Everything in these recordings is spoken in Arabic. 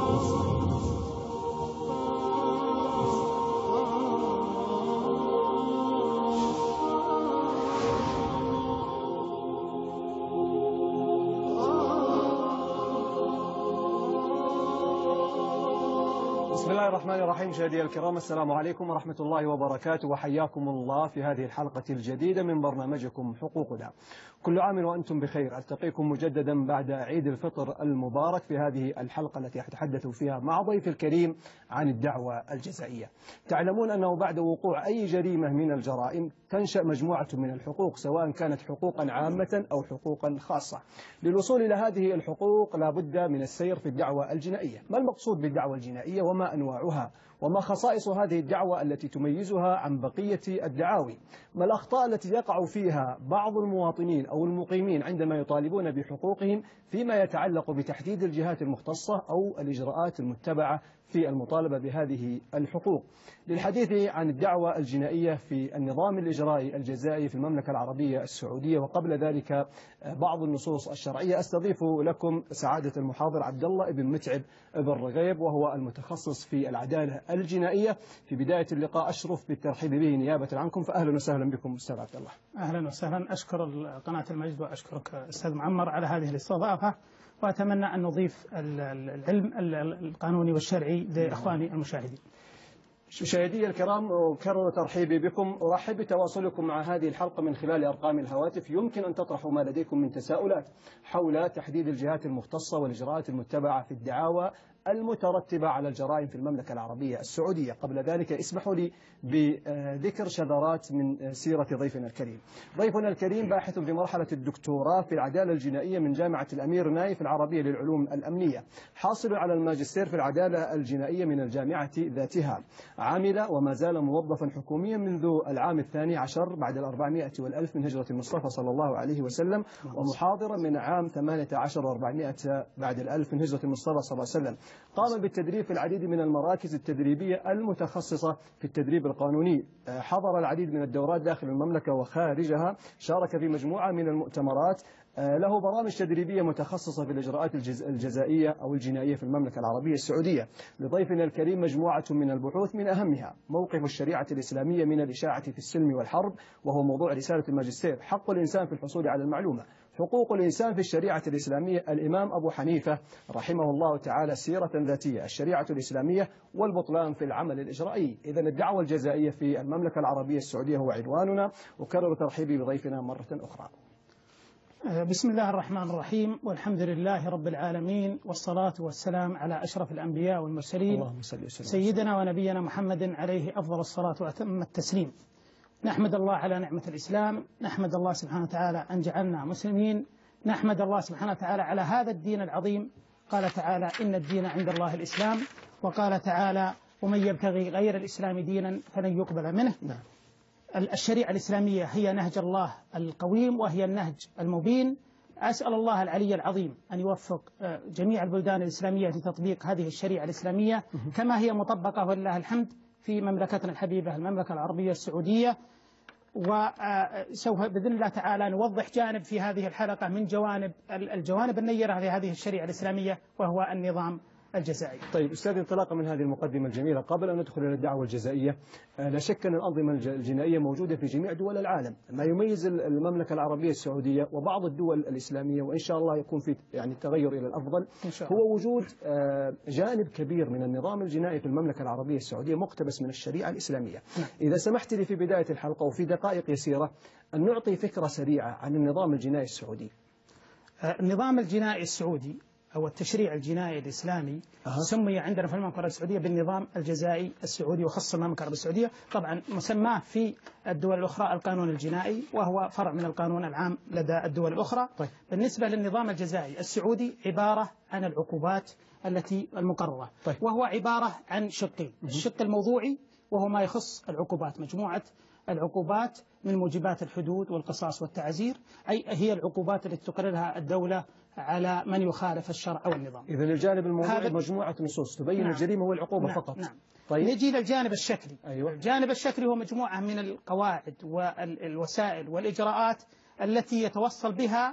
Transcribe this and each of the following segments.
بسم الله الرحمن الرحيم. مشاهدينا الكرام، السلام عليكم ورحمة الله وبركاته، وحياكم الله في هذه الحلقة الجديدة من برنامجكم حقوقنا. كل عام وأنتم بخير. ألتقيكم مجددا بعد عيد الفطر المبارك في هذه الحلقة التي أتحدث فيها مع ضيف الكريم عن الدعوة الجزائية. تعلمون أنه بعد وقوع أي جريمة من الجرائم تنشأ مجموعة من الحقوق، سواء كانت حقوقا عامة أو حقوقا خاصة. للوصول إلى هذه الحقوق لا بد من السير في الدعوة الجنائية. ما المقصود بالدعوة الجنائية وما أنواعها وما خصائص هذه الدعوة التي تميزها عن بقية الدعاوي؟ ما الأخطاء التي يقع فيها بعض المواطنين أو المقيمين عندما يطالبون بحقوقهم فيما يتعلق بتحديد الجهات المختصة أو الإجراءات المتبعة في المطالبة بهذه الحقوق؟ للحديث عن الدعوة الجنائية في النظام الإجرائي الجزائي في المملكة العربية السعودية وقبل ذلك بعض النصوص الشرعية، أستضيف لكم سعادة المحاضر عبد الله بن متعب بن رغيب، وهو المتخصص في العدالة الجنائية. في بداية اللقاء أشرف بالترحيب به نيابة عنكم، فأهلا وسهلا بكم أستاذ عبد الله. أهلا وسهلا. أشكر قناة المجد وأشكرك أستاذ معمر على هذه الاستضافة، وأتمنى أن نضيف العلم القانوني والشرعي لإخواني المشاهدين. مشاهدي الكرام، أكرر ترحيبي بكم. أرحب بتواصلكم مع هذه الحلقة من خلال أرقام الهواتف. يمكن أن تطرحوا ما لديكم من تساؤلات حول تحديد الجهات المختصة والإجراءات المتبعة في الدعاوى المترتبة على الجرائم في المملكة العربية السعودية. قبل ذلك اسمحوا لي بذكر شذرات من سيرة ضيفنا الكريم. ضيفنا الكريم باحث في مرحلة الدكتوراه في العدالة الجنائية من جامعة الأمير نايف العربية للعلوم الأمنية، حاصل على الماجستير في العدالة الجنائية من الجامعة ذاتها. عمل وما زال موظفا حكوميا منذ العام 12 بعد 400 والألف من هجرة المصطفى صلى الله عليه وسلم، ومحاضرا من عام 18 و400 بعد الألف من هجرة المصطفى صلى الله عليه وسلم. قام بالتدريب في العديد من المراكز التدريبية المتخصصة في التدريب القانوني، حضر العديد من الدورات داخل المملكة وخارجها، شارك في مجموعة من المؤتمرات، له برامج تدريبية متخصصة في الإجراءات الجزائية أو الجنائية في المملكة العربية السعودية. لضيفنا الكريم مجموعة من البحوث، من أهمها موقف الشريعة الإسلامية من الإشاعة في السلم والحرب، وهو موضوع رسالة الماجستير. حق الإنسان في الحصول على المعلومة، حقوق الإنسان في الشريعة الإسلامية، الإمام أبو حنيفة رحمه الله تعالى، سيرة ذاتية، الشريعة الإسلامية والبطلان في العمل الإجرائي. إذن الدعوة الجزائية في المملكة العربية السعودية هو عنواننا. أكرر ترحيبي بضيفنا مرة أخرى. بسم الله الرحمن الرحيم، والحمد لله رب العالمين، والصلاة والسلام على أشرف الأنبياء والمرسلين، اللهم صل وسلم سيدنا ونبينا محمد عليه أفضل الصلاة وأتم التسليم. نحمد الله على نعمة الإسلام، نحمد الله سبحانه وتعالى أن جعلنا مسلمين، نحمد الله سبحانه وتعالى على هذا الدين العظيم. قال تعالى: إن الدين عند الله الإسلام، وقال تعالى: ومن يبتغي غير الإسلام دينا فلن يقبل منه. الشريعة الإسلامية هي نهج الله القويم، وهي النهج المبين. أسأل الله العلي العظيم أن يوفق جميع البلدان الإسلامية لتطبيق هذه الشريعة الإسلامية كما هي مطبقة ولله الحمد في مملكتنا الحبيبة المملكة العربية السعودية. وسوف بإذن الله تعالى نوضح جانب في هذه الحلقة من الجوانب النيرة لهذه الشريعة الإسلامية، وهو النظام الجزائي. طيب أستاذ، انطلاقا من هذه المقدمة الجميلة، قبل أن ندخل إلى الدعوة الجزائية، لا شك أن الأنظمة الجنائية موجودة في جميع دول العالم. ما يميز المملكة العربية السعودية وبعض الدول الإسلامية، وإن شاء الله يكون في تغير إلى الأفضل، هو وجود جانب كبير من النظام الجنائي في المملكة العربية السعودية مقتبس من الشريعة الإسلامية. إذا سمحت لي في بداية الحلقة وفي دقائق يسيرة أن نعطي فكرة سريعة عن النظام الجنائي السعودي. النظام الجنائي السعودي أو التشريع الجنائي الإسلامي سمي عندنا في المملكة السعودية بالنظام الجزائي السعودي، وخص المملكة العربية السعودية. طبعا مسماه في الدول الأخرى القانون الجنائي، وهو فرع من القانون العام لدى الدول الأخرى. طيب. بالنسبة للنظام الجزائي السعودي عبارة عن العقوبات التي المقررة. طيب. وهو عبارة عن شقين: الشق الموضوعي وهو ما يخص العقوبات، مجموعة العقوبات من موجبات الحدود والقصاص والتعزير، أي هي العقوبات التي تقررها الدولة على من يخالف الشرع أو النظام. إذن الجانب الموضوعي مجموعة نصوص تبين الجريمة والعقوبة فقط. نعم. طيب. نجي للجانب الشكلي. أيوة. الجانب الشكلي هو مجموعة من القواعد والوسائل والإجراءات التي يتوصل بها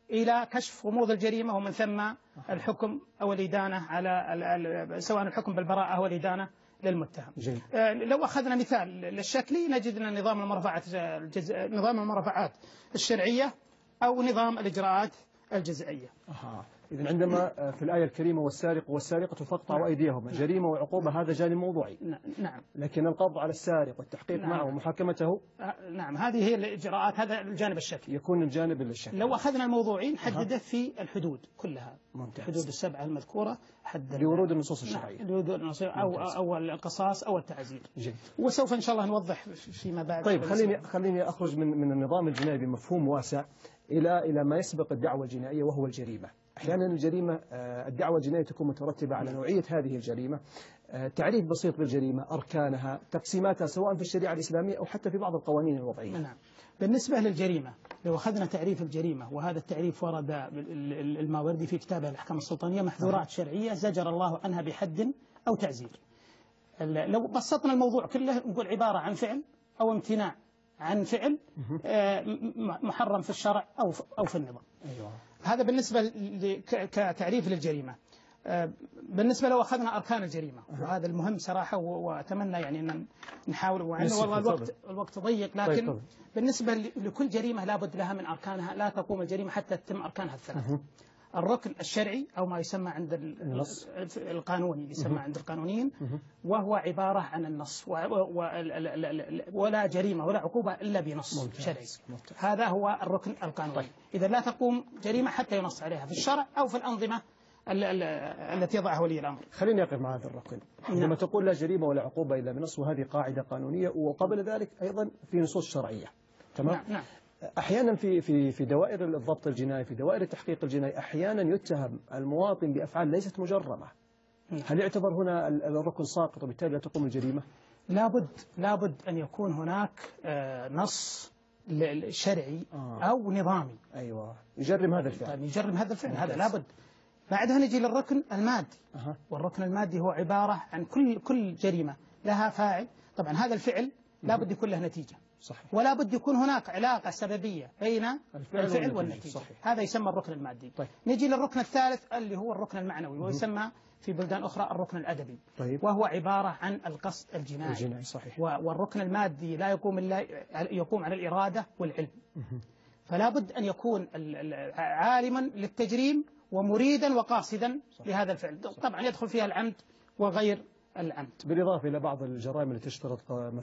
إلى كشف غموض الجريمة، ومن ثم الحكم أو الإدانة على سواء الحكم بالبراءة أو الإدانة للمتهم. لو أخذنا مثال للشكلي نجد أن نظام المرافعات الشرعية أو نظام الإجراءات الجزائية. إذن عندما في الآية الكريمة والسارق والسارقة فاقطعوا أيديهما جريمة وعقوبة، هذا جانب موضوعي. نعم. لكن القبض على السارق والتحقيق معه ومحاكمته، نعم، هذه هي الإجراءات، هذا الجانب الشكلي. يكون الجانب الشكلي. لو أخذنا الموضوعي نحدده في الحدود كلها، الحدود السبعة المذكورة، لورود النصوص الشرعية، لورود النصوص أو القصاص أو التعزير. وسوف إن شاء الله نوضح فيما بعد. طيب خليني أخرج من النظام الجنائي بمفهوم واسع إلى ما يسبق الدعوة الجنائية وهو الجريمة. أحيانا الجريمة الدعوة الجنائية تكون مترتبة على نوعية هذه الجريمة. تعريف بسيط بالجريمة، أركانها، تقسيماتها سواء في الشريعة الإسلامية أو حتى في بعض القوانين الوضعية. نعم. بالنسبة للجريمة، لو أخذنا تعريف الجريمة، وهذا التعريف ورد الماوردي في كتابه الأحكام السلطانية، محظورات شرعية زجر الله عنها بحد أو تعزير. لو بسطنا الموضوع كله نقول عبارة عن فعل أو امتناع عن فعل محرم في الشرع أو في النظام. هذا بالنسبة كتعريف للجريمة. بالنسبة لو أخذنا أركان الجريمة، وهذا المهم صراحة، وأتمنى يعني أن نحاول، والله الوقت ضيق، لكن بالنسبة لكل جريمة لابد لها من أركانها، لا تقوم الجريمة حتى تتم أركانها الثلاث. الركن الشرعي أو ما يسمى عند القانوني، يسمى عند القانونيين، وهو عبارة عن النص، ولا جريمة ولا عقوبة إلا بنص شرعي. هذا هو الركن القانوني. إذا لا تقوم جريمة حتى ينص عليها في الشرع أو في الأنظمة التي يضعها ولي الأمر. خليني أقف مع هذا الركن. عندما تقول لا جريمة ولا عقوبة إلا بنص، وهذه قاعدة قانونية، وقبل ذلك أيضا في نصوص شرعية. تمام؟ نعم. أحيانا في دوائر الضبط الجنائي، في دوائر التحقيق الجنائي، أحيانا يتهم المواطن بأفعال ليست مجرمة. هل يعتبر هنا الركن ساقط وبالتالي لا تقوم الجريمة؟ لابد أن يكون هناك نص شرعي أو نظامي. أيوة، يجرم هذا الفعل. يجرم هذا الفعل، هذا لابد. بعدها نجي للركن المادي. والركن المادي هو عبارة عن كل جريمة لها فاعل. طبعا هذا الفعل لابد يكون له نتيجة. صحيح. ولا بد يكون هناك علاقة سببية بين الفعل والنتيجة. صحيح. هذا يسمى الركن المادي. طيب. نجي للركن الثالث اللي هو الركن المعنوي، ويسمى في بلدان أخرى الركن الأدبي. طيب. وهو عبارة عن القصد الجنائي. صحيح. والركن المادي لا يقوم على الإرادة والعلم. فلا بد أن يكون عالما للتجريم ومريدا وقاصدا لهذا الفعل. طبعا يدخل فيها العمد وغير العمد، بالإضافة إلى بعض الجرائم التي تشترط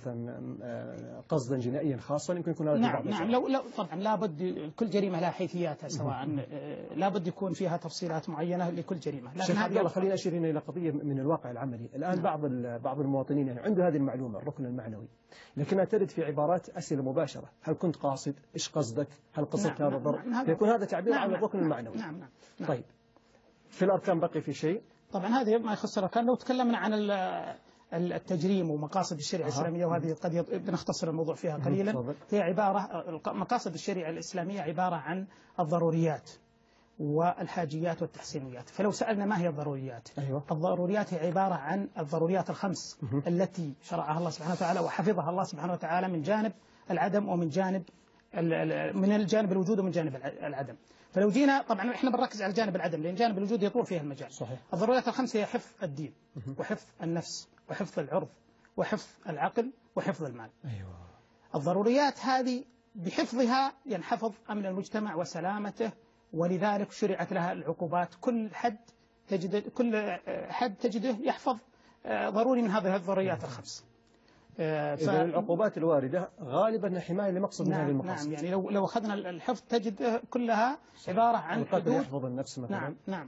مثلا قصدا جنائيا خاصا، يمكن يكون هذا نعم. لو طبعا لابد كل جريمة لها حيثياتها، سواء لابد يكون فيها تفصيلات معينة لكل جريمة. شيخ عبد الله، خلينا أشير هنا إلى قضية من الواقع العملي الآن. بعض المواطنين يعني عنده هذه المعلومة، الركن المعنوي، لكنها ترد في عبارات أسئلة مباشرة: هل كنت قاصد؟ إيش قصدك؟ هل قصدت هذا الضرر؟ يكون هذا تعبير عن الركن المعنوي. نعم. طيب، في الأركان بقي في شيء؟ طبعا هذا ما يخص الأركان. لو تكلمنا عن التجريم ومقاصد الشريعة الإسلامية، وهذه قد بنختصر الموضوع فيها قليلا. هي عبارة، مقاصد الشريعة الإسلامية عبارة عن الضروريات والحاجيات والتحسينيات. فلو سألنا ما هي الضروريات؟ الضروريات هي عبارة عن الضروريات الخمس التي شرعها الله سبحانه وتعالى وحفظها الله سبحانه وتعالى من جانب العدم ومن جانب الوجود ومن جانب العدم. فلو جينا، طبعا احنا بنركز على جانب العدم لان جانب الوجود يطول فيها المجال. صحيح. الضروريات الخمسه هي حفظ الدين وحفظ النفس وحفظ العرض وحفظ العقل وحفظ المال. ايوه. الضروريات هذه بحفظها ينحفظ امن المجتمع وسلامته، ولذلك شرعت لها العقوبات. كل حد تجده يحفظ ضروري من هذه الضروريات الخمس. العقوبات الواردة غالبا حماية لمقصد من هذه المقاصد. نعم. يعني لو أخذنا الحفظ تجد كلها عبارة عن حدود يحفظ النفس مثلا. نعم.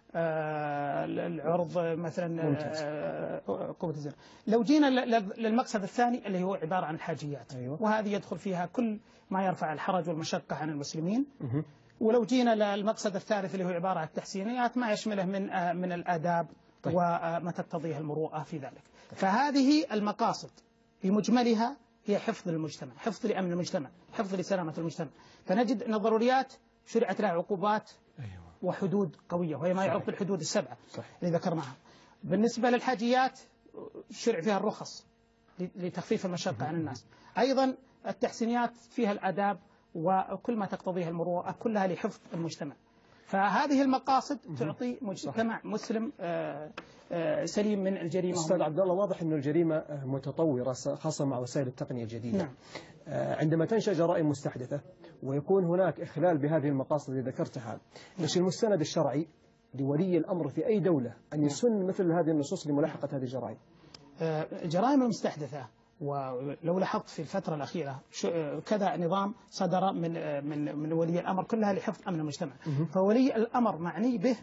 العرض مثلا، قوة الزنا. لو جينا للمقصد الثاني اللي هو عبارة عن الحاجيات. أيوة. وهذه يدخل فيها كل ما يرفع الحرج والمشقة عن المسلمين. ولو جينا للمقصد الثالث اللي هو عبارة عن التحسينيات، ما يشمله من الآداب. طيب. وما تقتضيه المروءة في ذلك. فهذه المقاصد بمجملها هي حفظ المجتمع، حفظ لأمن المجتمع، حفظ لسلامة المجتمع. فنجد أن الضروريات شرعت لها عقوبات وحدود قوية، وهي ما يعرف بالحدود السبعة اللي ذكرناها. بالنسبة للحاجيات شرع فيها الرخص لتخفيف المشقة عن الناس. أيضا التحسينيات فيها الآداب وكل ما تقتضيه المروءة كلها لحفظ المجتمع. فهذه المقاصد تعطي مجتمع مسلم سليم من الجريمة. أستاذ عبد الله، واضح أن الجريمة متطورة خاصة مع وسائل التقنية الجديدة. نعم. عندما تنشأ جرائم مستحدثة ويكون هناك إخلال بهذه المقاصد اللي ذكرتها، إيش المستند الشرعي لولي الأمر في أي دولة أن يسن مثل هذه النصوص لملاحقة هذه الجرائم؟ الجرائم المستحدثة، ولو لاحظت في الفترة الأخيرة كذا نظام صدر من ولي الأمر كلها لحفظ أمن المجتمع. فولي الأمر معني به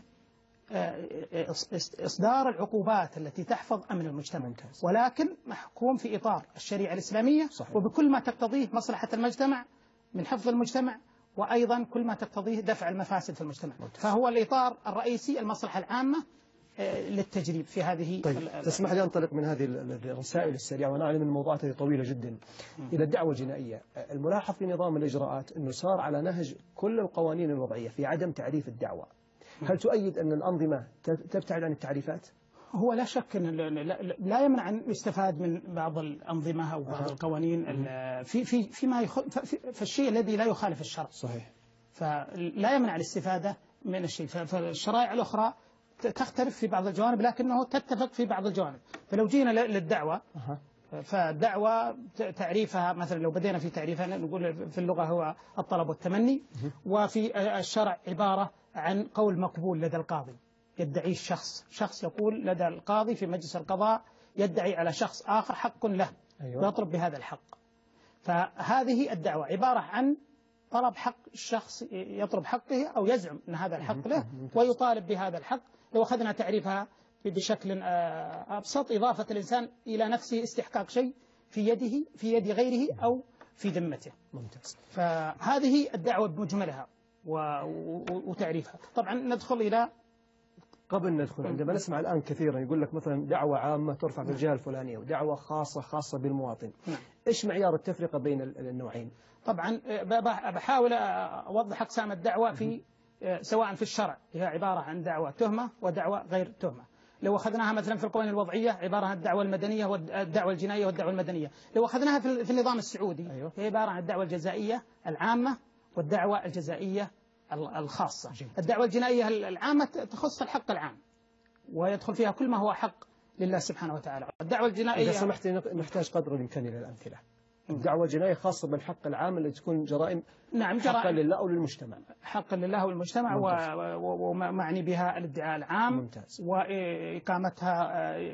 إصدار العقوبات التي تحفظ أمن المجتمع، ولكن محكوم في إطار الشريعة الإسلامية. صحيح. وبكل ما تقتضيه مصلحة المجتمع من حفظ المجتمع، وأيضا كل ما تقتضيه دفع المفاسد في المجتمع. فهو الإطار الرئيسي المصلحة العامة للتجريب في هذه. طيب، تسمح لي أنطلق من هذه الرسائل السريعة، وأنا أعلم أن الموضوعات هذه طويلة جدا، إلى الدعوة الجنائية. الملاحظ في نظام الإجراءات أنه صار على نهج كل القوانين الوضعية في عدم تعريف الدعوة. هل تؤيد أن الأنظمة تبتعد عن التعريفات؟ هو لا شك أن لا يمنع أن يستفاد من بعض الأنظمة أو بعض القوانين فيما فالشيء الذي لا يخالف الشرع. صحيح. فلا يمنع الاستفادة من الشيء. فالشرائع الأخرى تختلف في بعض الجوانب لكنه تتفق في بعض الجوانب. فلو جينا للدعوة، فالدعوة تعريفها مثلا لو بدينا في تعريفها نقول في اللغة هو الطلب والتمني، وفي الشرع عبارة عن قول مقبول لدى القاضي يدعيه شخص يقول لدى القاضي في مجلس القضاء يدعي على شخص آخر حق له. أيوة. ويطلب بهذا الحق. فهذه الدعوة عبارة عن طلب حق الشخص، يطلب حقه أو يزعم أن هذا الحق له ويطالب بهذا الحق. لو أخذنا تعريفها بشكل أبسط، إضافة الإنسان إلى نفسه استحقاق شيء في يده في يد غيره أو في ذمته. ممتاز. فهذه الدعوة بمجملها وتعريفها. طبعا ندخل إلى قبل ندخل، عندما نسمع الآن كثيرا يقول لك مثلا دعوة عامة ترفع في الجهة الفلانية ودعوة خاصة بالمواطن. إيش معيار التفرقة بين النوعين؟ طبعا بحاول أوضح أقسام الدعوة في سواء في الشرع هي عبارة عن دعوة تهمة ودعوة غير تهمة. لو أخذناها مثلا في القوانين الوضعية عبارة عن الدعوة المدنية والدعوة الجنائية والدعوة المدنية. لو أخذناها في النظام السعودي، أيوه، هي عبارة عن الدعوة الجزائية العامة والدعوة الجزائية الخاصة. الدعوة الجنائية العامة تخص الحق العام ويدخل فيها كل ما هو حق لله سبحانه وتعالى. الدعوة الجنائية، إذا سمحت نحتاج قدر الإمكان إلى الأمثلة. الدعوة الجنائية خاصة بالحق العام اللي تكون جرائم. نعم، حقا لله أو للمجتمع. حقا لله والمجتمع، ومعني بها الادعاء العام. ممتاز. وإقامتها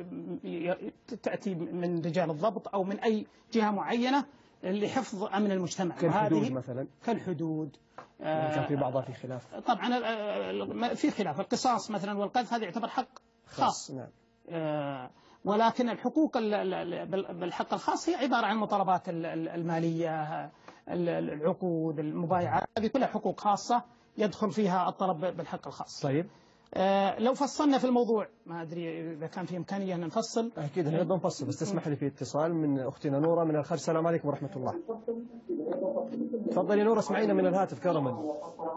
تأتي من رجال الضبط أو من أي جهة معينة لحفظ أمن المجتمع. كالحدود مثلا. كالحدود كان في بعضها في خلاف. طبعا في خلاف. القصاص مثلا والقذف هذا يعتبر حق خاص. نعم. ولكن الحقوق بالحق الخاص هي عبارة عن المطالبات المالية، العقود، المبايعات، هذه كلها حقوق خاصة يدخل فيها الطلب بالحق الخاص. طيب. لو فصلنا في الموضوع، ما أدري إذا كان في إمكانية أن نفصل. أكيد نقدر نفصل، بس تسمح لي في اتصال من أختنا نورة من الخارج. السلام عليكم ورحمة الله. تفضلي نورة، اسمعينا من الهاتف كرما.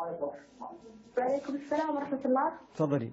وعليكم السلام ورحمة الله. تفضلي.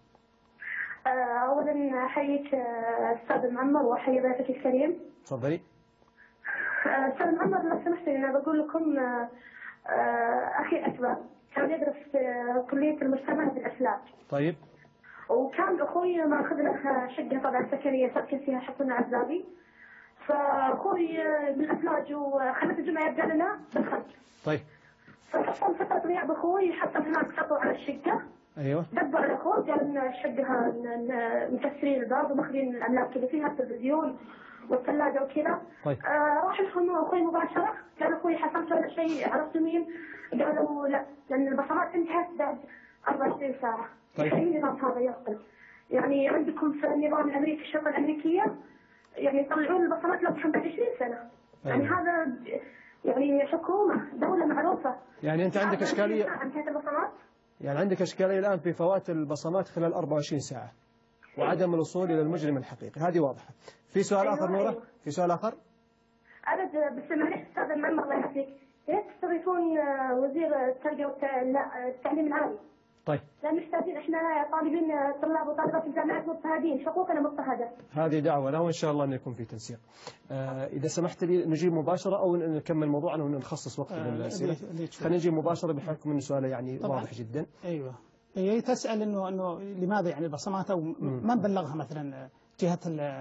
أولا أحييك أستاذ معمر وأحيي ضيفك الكريم. تفضلي. أستاذ معمر، لو سمحت أنا بقول لكم أخي أكبر كان يدرس في كلية المجتمع بالأسلاك. طيب. وكان أخوي ماخذ له شقة طبعا سكنية ساكن فيها حصن عزابي، فأخوي بالأفلاج وخلت الجمعة يبدأ لنا دخل. طيب. فحصل فترة غياب أخوي، حط هناك سطو على الشقة. ايوه. دبر الاخوه قال ان الشقه مكسرين الباب وماخذين الاملاك اللي فيها التلفزيون والثلاجه وكذا. طيب. راح لهم اخوي مباشره، قال اخوي حصلت ولا شيء عرفت مين؟ قالوا لا، لان البصمات انتهت بعد 24 ساعه. طيب. اي نظام هذا يعقل؟ يعني عندكم في النظام الامريكي الشرطه الامريكيه يعني يطلعون البصمات لهم بعد 20 سنه. يعني هذا يعني حكومه دوله معروفه. يعني انت عندك اشكاليه. انتهت البصمات. يعني عندك إشكالية الآن في فوات البصمات خلال 24 ساعة وعدم الوصول إلى المجرم الحقيقي، هذه واضحة. في سؤال آخر نورة؟ أيوة. في سؤال آخر؟ أرد بس معلش أستاذ المعمر الله يحفظك، ليش تستضيفون وزير التربية التعليم العالي؟ طيب. لا محتاجين، احنا طالبين طلاب وطالبات الجامعات مضطهدين، حقوقنا مضطهدة. هذه دعوة له وإن شاء الله أن يكون في تنسيق. إذا سمحت لي نجيب مباشرة أو نكمل موضوعنا ونخصص وقت للأسئلة. خلينا نجيب مباشرة بحكم أن سؤاله يعني واضح جدا. أيوة. هي تسأل إنه لماذا يعني البصمات أو من بلغها مثلا جهة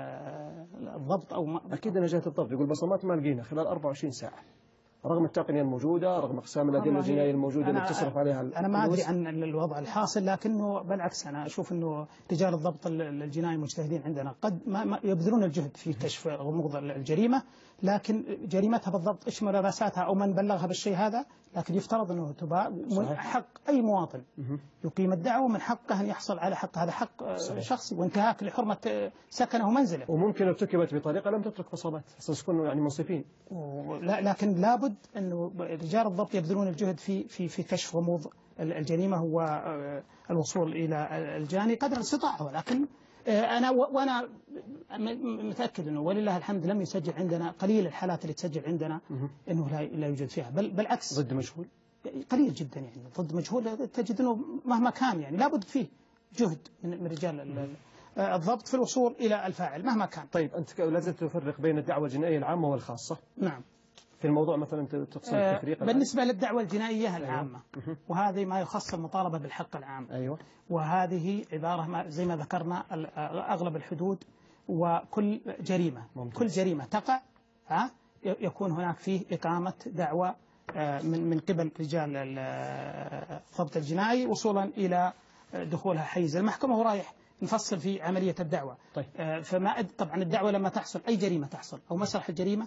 الضبط أو أكيد أن جهة الضبط يقول بصمات ما لقينا خلال 24 ساعة رغم التقنية الموجودة، رغم أقسام الأدلة الجنائية الموجودة اللي بتصرف عليها أنا ما أدري عن الوضع الحاصل، لكنه بالعكس أنا أشوف أنه رجال الضبط الجنائي المجتهدين عندنا قد ما يبذلون الجهد في كشف غموض الجريمة، لكن جريمتها بالضبط إيش ملابساتها أو من بلغها بالشيء هذا، لكن يفترض أنه تباع من حق أي مواطن يقيم الدعوة من حقه أن يحصل على حق، هذا حق شخصي وانتهاك لحرمة سكنه ومنزله. وممكن ارتكبت بطريقة لم تترك بصمات أساس يكونوا يعني منصفين. لكن لابد أنه رجال الضبط يبذلون الجهد في كشف غموض الجريمة والوصول إلى الجاني قدر الاستطاعة، ولكن وأنا متأكد أنه ولله الحمد لم يسجل عندنا، قليل الحالات اللي تسجل عندنا أنه لا يوجد فيها، بل بالعكس ضد مجهول قليل جدا، يعني ضد مجهول تجد أنه مهما كان يعني لابد فيه جهد من رجال الضبط في الوصول إلى الفاعل مهما كان. طيب أنت لازم تفرق بين الدعوة الجنائية العامة والخاصة. نعم. في الموضوع مثلا تقصد التفريق بالنسبة للدعوة الجنائية العامة وهذه ما يخص المطالبة بالحق العام. أيوة. وهذه عبارة زي ما ذكرنا أغلب الحدود وكل جريمة ممتاز. كل جريمة تقع يكون هناك فيه إقامة دعوة من قبل رجال الضبط الجنائي وصولا إلى دخولها حيز المحكمة ورايح نفصل في عملية الدعوة. طيب. طبعا الدعوة لما تحصل أي جريمة تحصل أو مسرح الجريمة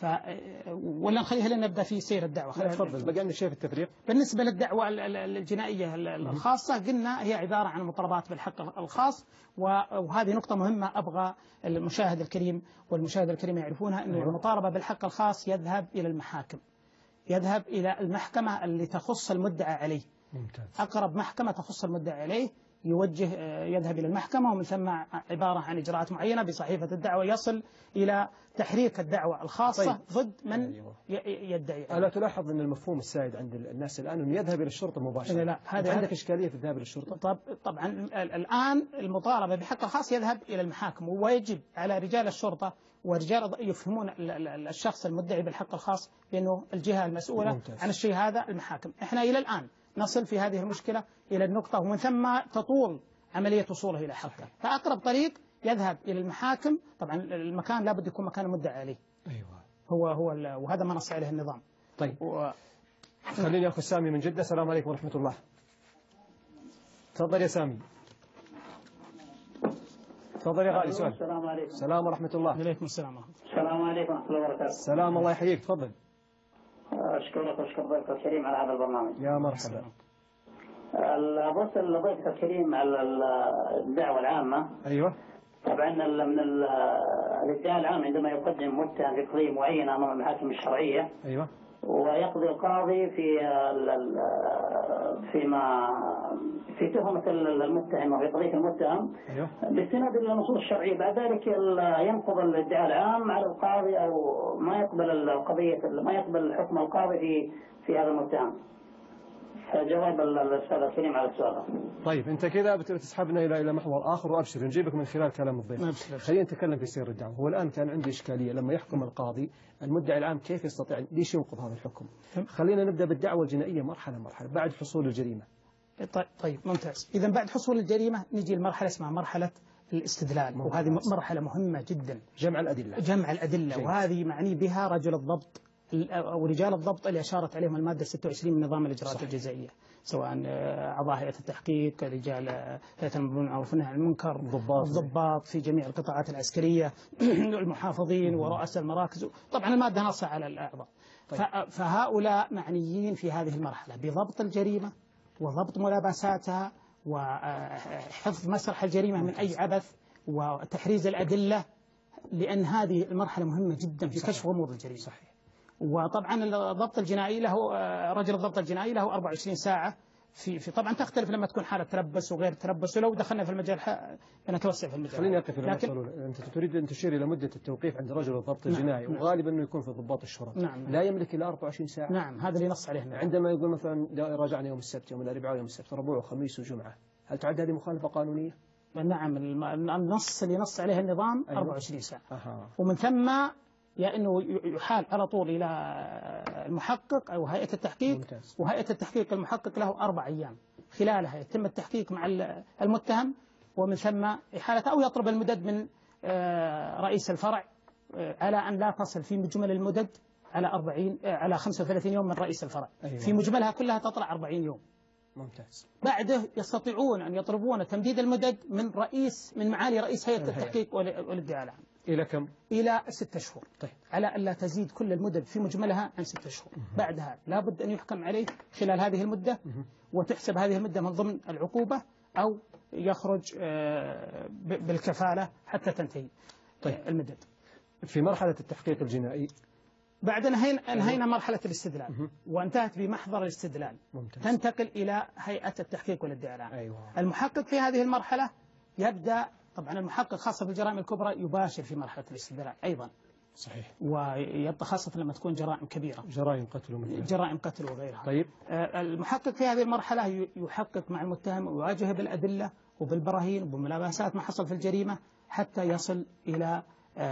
ولا نخليها لنا نبدأ في سير الدعوة. تفضل بقى عندك شيء في التفريق. بالنسبة للدعوة الجنائية الخاصة قلنا هي عبارة عن مطالبات بالحق الخاص، وهذه نقطة مهمة أبغى المشاهد الكريم والمشاهد الكريم يعرفونها، أنه المطالبة بالحق الخاص يذهب إلى المحاكم، يذهب إلى المحكمة اللي تخص المدعى عليه. ممتاز. أقرب محكمة تخص المدعى عليه يذهب إلى المحكمة، ومن ثم عبارة عن إجراءات معينة بصحيفة الدعوة يصل إلى تحريك الدعوة الخاصة. طيب. ضد من يدعي. ألا تلاحظ أن المفهوم السائد عند الناس الآن أنه يذهب إلى الشرطة مباشرة؟ لا، هذا عندك إشكالية في الذهاب إلى الشرطة؟ طبعا الآن المطالبة بحق الخاص يذهب إلى المحاكم، ويجب على رجال الشرطة ورجال يفهمون الشخص المدعي بالحق الخاص بأنه الجهة المسؤولة ممتاز. عن الشيء هذا المحاكم. إحنا إلى الآن نصل في هذه المشكلة إلى النقطة، ومن ثم تطول عملية وصوله إلى حقه. فأقرب طريق يذهب إلى المحاكم. طبعا المكان لابد يكون مكان المدعى عليه. أيوة. هو وهذا ما نص عليه النظام. طيب. خليني أخذ سامي من جدة. السلام عليكم ورحمة الله. تفضل يا سامي. تفضل يا غالي. سؤال. السلام عليكم. السلام ورحمة الله. عليكم السلام ورحمة الله. السلام عليكم ورحمة الله وبركاته. السلام، الله يحييك. تفضل. أشكرك وأشكر ضيفك الكريم على هذا البرنامج. يا مرحبا. أبص لضيفك الكريم على الدعوة العامة. أيوة. طبعا من الادعاء العام عندما يقدم متهم في قضية معينة أمام المحاكم الشرعية. أيوة. ويقضي القاضي في تهمة المتهم وفي قضية المتهم. أيوة. باستناد النصوص الشرعية، بعد ذلك ينقض الادعاء العام على القاضي أو ما يقبل الحكم القاضي في هذا المتهم. فجواب الأستاذ الكريم على السؤال. طيب أنت كذا بتسحبنا إلى محور آخر، وأبشر نجيبك من خلال كلام الضيف. خلينا نتكلم في سير الدعوة. هو الآن كان عندي إشكالية لما يحكم القاضي المدعي العام كيف يستطيع ليش ينقض هذا الحكم؟ خلينا نبدأ بالدعوة الجنائية مرحلة بعد حصول الجريمة. طيب ممتاز. إذا بعد حصول الجريمة نجي لمرحلة اسمها مرحلة الاستدلال. ممتاز. وهذه مرحلة مهمة جدا. جمع الأدلة. جيد. وهذه معني بها رجل الضبط أو رجال الضبط اللي أشارت عليهم المادة 26 من نظام الإجراءات الجزائية، سواء أعضاء هيئة التحقيق، رجال هيئة المأمور بالمعروف والنهي عن المنكر، الضباط في جميع القطاعات العسكرية، المحافظين ورؤساء المراكز. طبعا المادة نص على الأعضاء. طيب. فهؤلاء معنيين في هذه المرحلة بضبط الجريمة وضبط ملابساتها وحفظ مسرح الجريمة من أي عبث وتحريز الأدلة، لأن هذه المرحلة مهمة جدا في كشف غموض الجريمة. صحيح. وطبعا الضبط الجنائي له رجل الضبط الجنائي له 24 ساعة في طبعا تختلف لما تكون حالة تلبس وغير تلبس، ولو دخلنا في المجال نتوسع في المجال. خليني أقف لكن أنت تريد أن تشير إلى مدة التوقيف عند رجل الضبط الجنائي، وغالبا أنه يكون في ضباط الشرطة. لا يملك إلى 24 ساعة. نعم، هذا اللي نص عليه. عندما يقول مثلا راجعنا يوم السبت، يوم الأربعاء ويوم السبت، ربوع وخميس وجمعة، هل تعد هذه مخالفة قانونية؟ نعم، النص اللي نص عليه النظام 24 ساعة. ومن ثم يا أنه يحال على طول إلى المحقق أو هيئة التحقيق. ممتاز. وهيئة التحقيق المحقق له 4 أيام خلالها يتم التحقيق مع المتهم، ومن ثم إحالته أو يطلب المدد من رئيس الفرع على أن لا تصل في مجمل المدد على 35 يوم من رئيس الفرع. في مجملها كلها تطلع 40 يوم. ممتاز. بعده يستطيعون أن يطلبون تمديد المدد من معالي رئيس هيئة التحقيق والادعاء العام. إلى كم؟ إلى 6 شهور. طيب. على أن لا تزيد كل المدد في مجملها عن 6 شهور. بعدها لابد أن يحكم عليه خلال هذه المدة، وتحسب هذه المدة من ضمن العقوبة، أو يخرج بالكفالة حتى تنتهي. طيب. المدد. في مرحلة التحقيق الجنائي بعد أنهينا مرحلة الاستدلال وانتهت بمحضر الاستدلال. ممتاز. تنتقل إلى هيئة التحقيق والادعاء العام. أيوة. المحقق في هذه المرحلة يبدأ، طبعا المحقق خاصة في الجرائم الكبرى يباشر في مرحلة الاستدلال أيضا. صحيح. ويبقى خاصة لما تكون جرائم كبيرة، جرائم قتل ومثل. جرائم قتل وغيرها. طيب. المحقق في هذه المرحلة يحقق مع المتهم ويواجهه بالأدلة وبالبراهين وبملابسات ما حصل في الجريمة حتى يصل إلى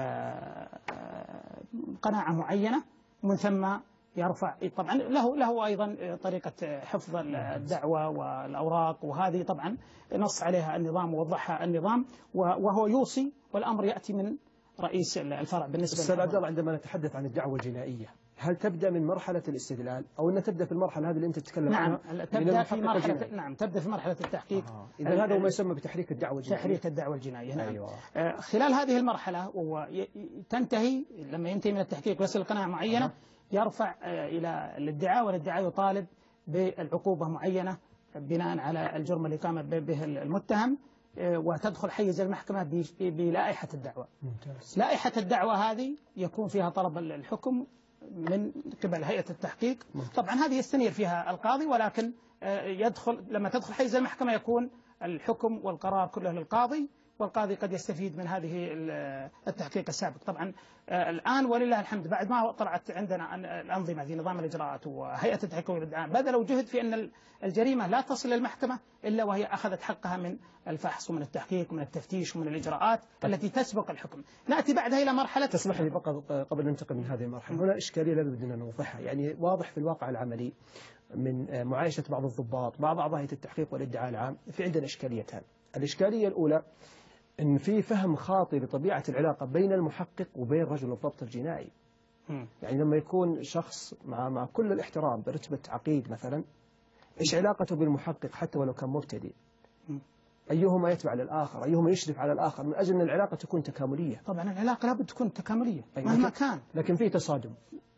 قناعة معينة، ومن ثم يرفع. طبعا له أيضا طريقة حفظ الدعوة والأوراق، وهذه طبعا نص عليها النظام ووضحها النظام، وهو يوصي والأمر يأتي من رئيس الفرع. بالنسبة أستاذ عبد الله، عندما نتحدث عن الدعوة الجنائية، هل تبدأ من مرحلة الاستدلال أو أن تبدأ في المرحلة هذه اللي أنت تتكلم عنها؟ تبدأ في مرحلة تبدأ في مرحلة التحقيق. إذا هذا هو ما يسمى بتحريك الدعوة الجنائية. تحريك الدعوة الجنائية. نعم. أيوة. خلال هذه المرحلة تنتهي لما ينتهي من التحقيق ويصل قناعة معينة، يرفع إلى الادعاء، والادعاء يطالب بالعقوبة معينة بناء على الجرم اللي قام به المتهم، وتدخل حيز المحكمة بلائحة الدعوة. ممتاز. لائحة الدعوة هذه يكون فيها طلب الحكم من قبل هيئة التحقيق. طبعا هذه يستنير فيها القاضي، ولكن لما تدخل حيز المحكمة يكون الحكم والقرار كله للقاضي، والقاضي قد يستفيد من هذه التحقيق السابق. طبعا الآن ولله الحمد بعد ما طلعت عندنا الأنظمة في نظام الإجراءات وهيئة التحقيق والإدعاء بذلوا جهد في أن الجريمة لا تصل للمحكمة إلا وهي أخذت حقها من الفحص ومن التحقيق ومن التفتيش ومن الإجراءات التي تسبق الحكم. نأتي بعدها إلى مرحلة. تسمح لي فقط قبل أن ننتقل من هذه المرحلة، هنا إشكالية لابد أن نوضحها. يعني واضح في الواقع العملي من معايشة بعض الضباط مع بعض هيئة التحقيق والإدعاء العام، في عندنا إشكاليتان. الإشكالية الأولى أن في فهم خاطئ لطبيعة العلاقة بين المحقق وبين رجل الضبط الجنائي. يعني لما يكون شخص مع كل الاحترام برتبة عقيد مثلا، إيش علاقته بالمحقق حتى ولو كان مبتدئ؟ أيهما يتبع للآخر، أيهما يشرف على الآخر، من أجل أن العلاقة تكون تكاملية. طبعا العلاقة لابد تكون تكاملية مهما كان، لكن في تصادم.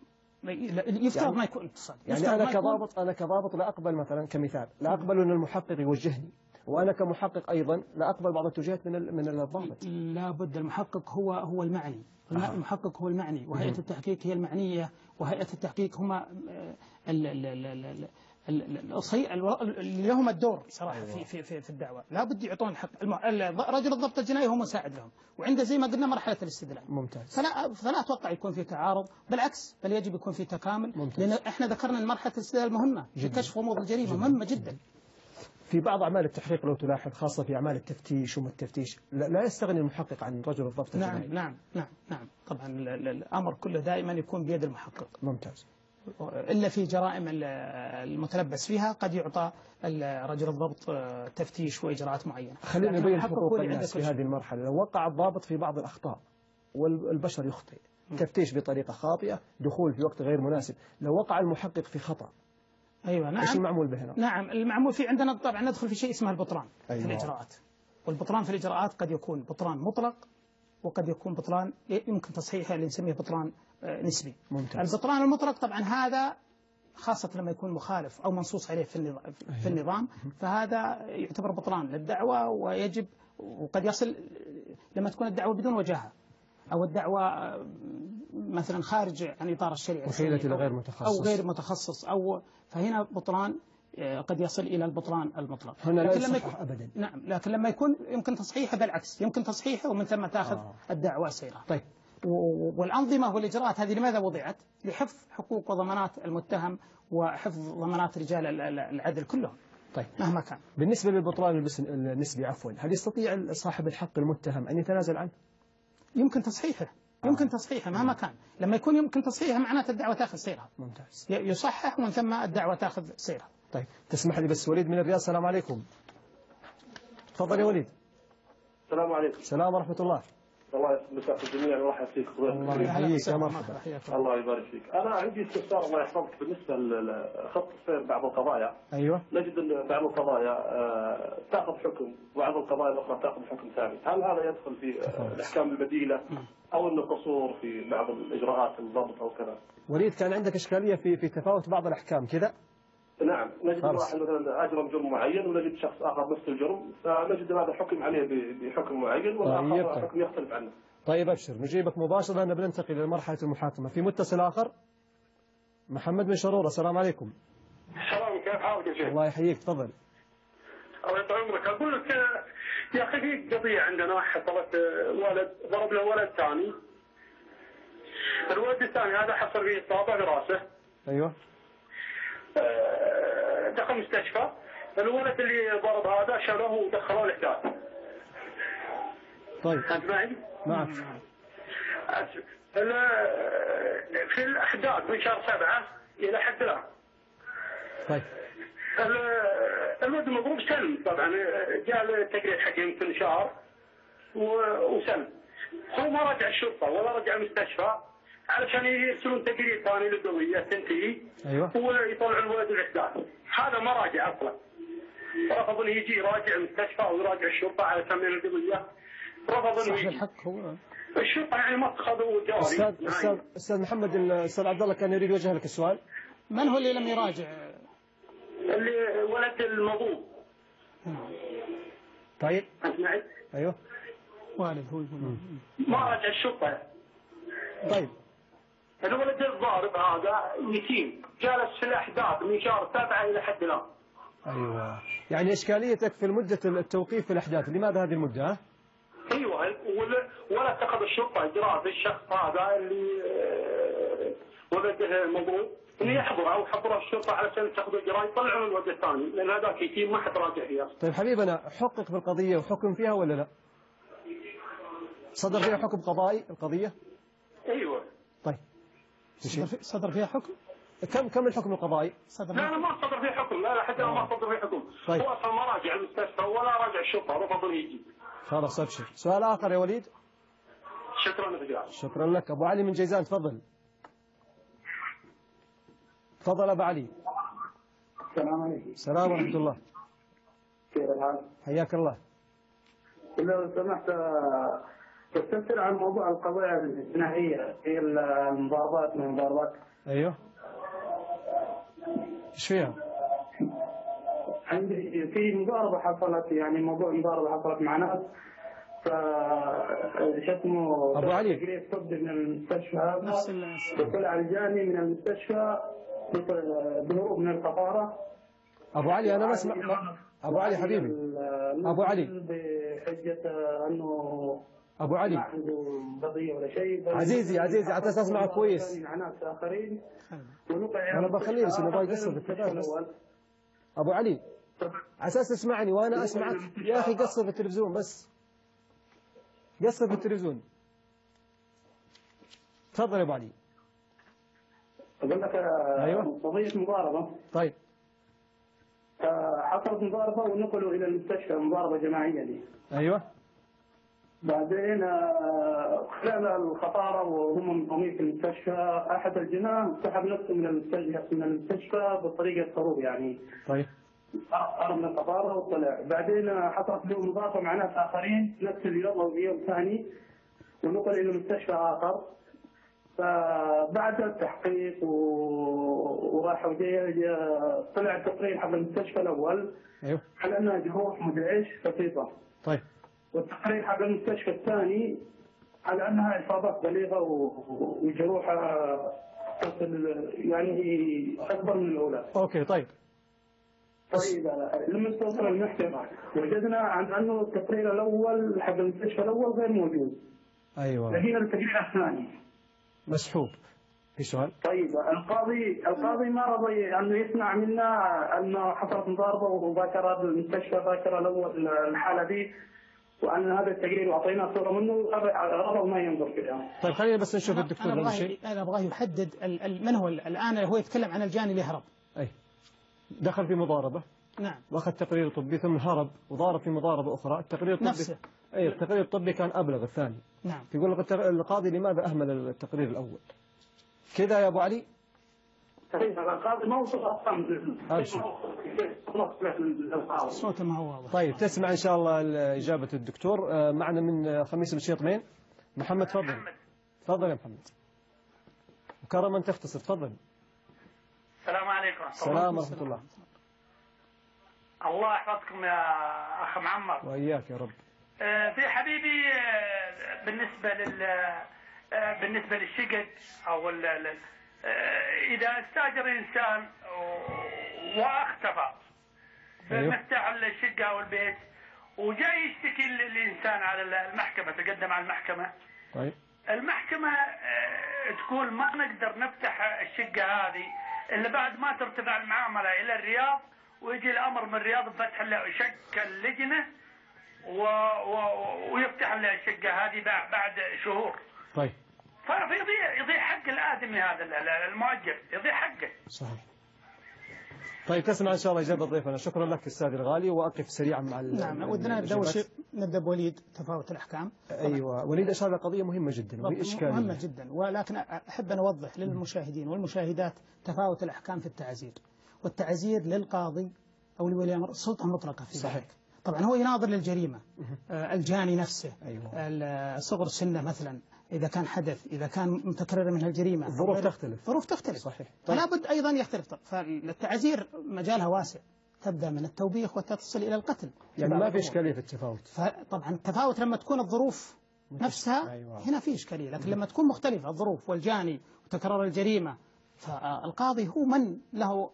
يفترض يعني ما يكون تصادم. يعني أنا كضابط لا أقبل مثلا كمثال، لا أقبل أن المحقق يوجهني، وأنا كمحقق أيضا لا أقبل بعض التوجيهات من الضابط. لابد المحقق هو المعني. المحقق هو المعني، وهيئة التحقيق هي المعنية، وهيئة التحقيق هما اللي لهم الدور صراحة في الدعوة. لابد يعطون الحق. رجل الضبط الجنائي هو مساعد لهم، وعنده زي ما قلنا مرحلة الاستدلال. ممتاز. فلا أتوقع يكون في تعارض، بالعكس بل يجب يكون في تكامل. ممتاز. لأن احنا ذكرنا أن مرحلة الاستدلال مهمة في كشف غموض الجريمة، مهمة جدا. في بعض أعمال التحقيق لو تلاحظ، خاصة في أعمال التفتيش وما التفتيش، لا يستغني المحقق عن رجل الضبط الجنائي. نعم. طبعا الأمر كله دائما يكون بيد المحقق. ممتاز. إلا في جرائم المتلبس فيها قد يعطى رجل الضبط تفتيش وإجراءات معينة. خلينا نبين حقوق الناس في هذه المرحلة. لو وقع الضابط في بعض الأخطاء، والبشر يخطئ، تفتيش بطريقة خاطئة، دخول في وقت غير مناسب، لو وقع المحقق في خطأ، أيوة نعم، إيش المعمول به هنا؟ نعم، المعمول في عندنا طبعا ندخل في شيء اسمه البطلان. أيوة. في الإجراءات. والبطلان في الإجراءات قد يكون بطلان مطلق، وقد يكون بطلان يمكن تصحيحه اللي نسميه بطلان نسبي. ممتاز. البطلان المطلق طبعا هذا خاصة لما يكون مخالف أو منصوص عليه في النظام، فهذا يعتبر بطلان للدعوة، ويجب وقد يصل لما تكون الدعوة بدون وجاهة، أو الدعوة مثلا خارج عن إطار الشريعة وحيلة غير متخصص أو غير متخصص، فهنا بطلان قد يصل إلى البطلان المطلق. هنا لا لكن لما يصحح أبدا. نعم، لكن لما يكون يمكن تصحيحه بالعكس، يمكن تصحيحه ومن ثم تأخذ الدعوة سيرها. طيب. والأنظمة والإجراءات هذه لماذا وضعت؟ لحفظ حقوق وضمانات المتهم وحفظ ضمانات رجال العدل كلهم. طيب. مهما كان. بالنسبة للبطلان النسبي هل يستطيع صاحب الحق المتهم أن يتنازل عنه؟ يمكن تصحيحه. يمكن تصحيحه مهما كان. لما يكون يمكن تصحيحه معناته الدعوة تأخذ سيرها. ممتاز. يصحح ومن ثم الدعوة تأخذ سيرها. طيب، تسمح لي بس وليد من الرياض. السلام عليكم. تفضل يا وليد. السلام عليكم. السلام ورحمة الله. الله يمساك الجميع ويرحب فيك. الله يحييك يا مرحبا. الله يبارك فيك. أنا عندي استفسار الله يحفظك بالنسبة لخط السير بعض القضايا. أيوه. نجد أن بعض القضايا تأخذ حكم وبعض القضايا الأخرى تأخذ حكم ثاني، هل هذا يدخل في الأحكام البديلة أو أن قصور في بعض الإجراءات الضبط أو كذا؟ وليد، كان عندك إشكالية في تفاوت بعض الأحكام كذا؟ نعم، نجد واحد مثلا أجرم جرم معين ونجد شخص آخر نفس الجرم، فنجد هذا حكم عليه بحكم معين والآخر حكم يختلف عنه. طيب أبشر، نجيبك مباشرة لأن بننتقل إلى مرحلة المحاكمة. في متصل آخر، محمد من شرورة. السلام عليكم. السلام، كيف حالك يا شيخ؟ الله يحييك، تفضل. الله يطول عمرك. أقول لك يا أخي في قضية عندنا حصلت، ولد ضرب له ولد ثاني، الولد الثاني هذا حصل فيه إصابة في راسه. أيوه. دخل مستشفى، الولد اللي ضرب هذا شالوه ودخلوه الإحداث. طيب. أنت معي؟ معك. في الأحداث من شهر 7 إلى حد الآن. طيب. الولد المضروب سلم طبعا، جاء التقرير حقه يمكن شهر وسلم. هو ما رجع الشرطة ولا رجع المستشفى علشان يرسلون تقرير ثاني للقضية تنتهي. أيوه. ويطلعوا الولد الإحداث. هذا ما راجع أصلا. رفض انه يجي يراجع المستشفى او يراجع الشرطه على تمرير القضيه. رفض انه يجي. الحق هو الشرطه يعني ما اتخذوا جاري. استاذ محمد، الاستاذ عبد الله كان يريد يوجه لك السؤال. من هو اللي لم يراجع؟ اللي ولد المضروب. طيب. انت معي؟ ايوه. والد هو يقول ما راجع الشرطه. طيب. الولد الضارب هذا يتيم، جالس في الاحداث من شهر 7 الى حد الان. ايوه، يعني اشكاليتك في مده التوقيف في الاحداث، لماذا هذه المده؟ ها؟ ايوه، ولا اتخذ الشرطه اجراء بالشخص هذا اللي ولده مضروب انه يحضر او حضر الشرطه علشان تاخذ اجراء يطلعون الولد الثاني، لان هذاك يتيم ما حد راجع فيها. طيب حبيبنا، حقق بالقضيه وحكم فيها ولا لا؟ صدر فيها حكم قضائي القضيه؟ ايوه. طيب. صدر فيها حكم؟ كم الحكم القضائي؟ لا ما صدر فيه حكم، لا حتى ما صدر فيه حكم. طيب. هو اصلا ما راجع المستشفى ولا راجع الشرطه، رفض انه يجي. خلاص ابشر. سؤال اخر يا وليد. شكرا رجال. شكرا لك. ابو علي من جيزان، تفضل. تفضل ابو علي. السلام عليكم. السلام ورحمه الله. كيف الحال؟ حياك الله. لو سمحت تستفسر عن موضوع القضايا الجنائيه في المضاربات من المضاربات. ايوه. ايش فيها؟ عندي في مضاربه حصلت، يعني موضوع مضاربه حصلت مع ناس، شو اسمه ابو علي. تقرير طبي من المستشفى هذا، وطلع الجاني من المستشفى بهروب من القطاره. ابو علي انا ما اسمع. ابو علي حبيبي. ابو علي. بحجه انه ابو علي ما عنده قضيه ولا شيء. عزيزي على اساس اسمعك كويس. مع ناس اخرين. انا بخليه بس انه يقصر في التلفزيون. ابو علي على اساس تسمعني وانا اسمعك يا اخي، قصر في التلفزيون بس. قصر في التلفزيون. تفضل يا ابو علي. اقول لك ايوه. قضيه مضاربه. طيب. حصلت مضاربه ونقلوا الى المستشفى، مضاربه جماعيه دي. ايوه. بعدين خلال الخطاره وهم منضمين في المستشفى، احد الجناه سحب نفسه من المستشفى بطريقه هروب يعني. طيب. هرب من الخطاره وطلع. بعدين حصلت له مضاربه مع ناس اخرين نفس اليوم او يوم ثاني، ونقل الى مستشفى اخر. فبعد التحقيق وراحوا طلع التقرير حق المستشفى الاول. ايوه. على انها جروح مدعش بسيطه. طيب. والتقرير حق المستشفى الثاني على انها اصابات بليغه وجروحها تصل يعني اكبر من الاولى. اوكي. طيب. طيب لما توصل المحكمة وجدنا عن أنه التقرير الأول حق المستشفى الأول غير موجود. أيوة. لقينا التقرير الثاني مسحوب. في سؤال؟ طيب القاضي ما رضي أنه يسمع منا أنه حصلت مضاربة وذاكر المستشفى ذاكر الأول الحالة دي وأن هذا التقرير وأعطيناه صورة منه رفض ما ينظر فيها. طيب خلينا بس نشوف الدكتور أنا أبغاه يحدد من هو الآن. هو يتكلم عن الجاني اللي هرب. أي دخل في مضاربة. نعم. واخذ تقرير طبي ثم هرب وضارب في مضاربة أخرى. التقرير الطبي نفسه. أي التقرير الطبي كان أبلغ الثاني. نعم. يقول لك القاضي لماذا أهمل التقرير الأول؟ كذا يا أبو علي؟ القاضي ما وصل أصلا. صوته ما هو واضح. طيب تسمع إن شاء الله إجابة الدكتور. معنا من خميس الشيط مين؟ محمد تفضل. تفضل يا محمد. وكرما تختصر تفضل. السلام عليكم. السلام ورحمة الله. الله يحفظكم يا أخ معمر. وإياك يا رب. في حبيبي بالنسبة للشقق أو إذا استأجر إنسان واختفى بمفتاح الشقة أو البيت وجاي يشتكي الإنسان على المحكمة، تقدم على المحكمة. طيب. المحكمة تقول ما نقدر نفتح الشقة هذه إلا بعد ما ترتفع المعاملة إلى الرياض ويجي الأمر من الرياض بفتح شقة اللجنة ويفتح الشقة هذه بعد شهور. طيب. فيضيع حق الآدمي هذا المؤجر، يضيع حقه. صحيح. طيب تسمع إن شاء الله إجابة ضيفنا. شكرا لك أستاذ الغالي. وأقف سريعا مع نعم. ودنا نبدأ بوليد تفاوت الأحكام. أيوة. وليد أشار قضية مهمة جدا وهي إشكالية مهمة جدا، ولكن أحب أن أوضح للمشاهدين والمشاهدات تفاوت الأحكام في التعزير. والتعزير للقاضي أو لولي الأمر سلطة مطلقة في صحيح. ذلك. طبعا هو يناظر للجريمة، الجاني نفسه. أيوة. صغر السنة مثلا إذا كان حدث، إذا كان متكرر من الجريمة، الظروف تختلف. صحيح. طيب. فلا بد أيضا يختلف. فالتعزير مجالها واسع، تبدأ من التوبيخ وتصل إلى القتل. يعني ما في إشكالية في التفاوت. طبعا التفاوت لما تكون الظروف نفسها. أيوة. هنا في إشكالية، لكن لما تكون مختلفة الظروف والجاني وتكرار الجريمة، فالقاضي هو من له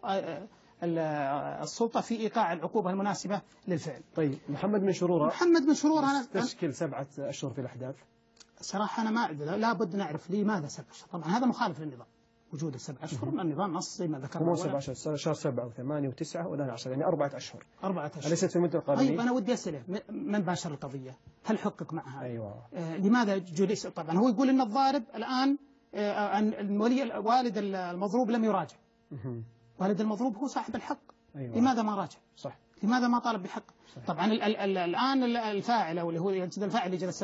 السلطة في إيقاع العقوبة المناسبة للفعل. طيب محمد من شرورة أنا تشكيل 7 أشهر في الأحداث. صراحة أنا ما لابد نعرف لماذا 7 أشهر. طبعا هذا مخالف للنظام، وجود 7 أشهر. النظام نص زي ما ذكرنا. مو 7 أشهر، شهر 7 و8 و9 والآن 10، يعني 4 أشهر. 4 أشهر. أليست في المدة القانونية؟ طيب أنا ودي أسأله من باشر القضية؟ هل حقق معها؟ أيوة. لماذا جلس؟ طبعا هو يقول إن الضارب الآن والد المضروب لم يراجع. والد المضروب هو صاحب الحق. أيوة. لماذا ما راجع؟ صح. لماذا ما طالب بحقه؟ طبعا الآن الفاعل أو اللي هو ينتدى الفاعل اللي جلس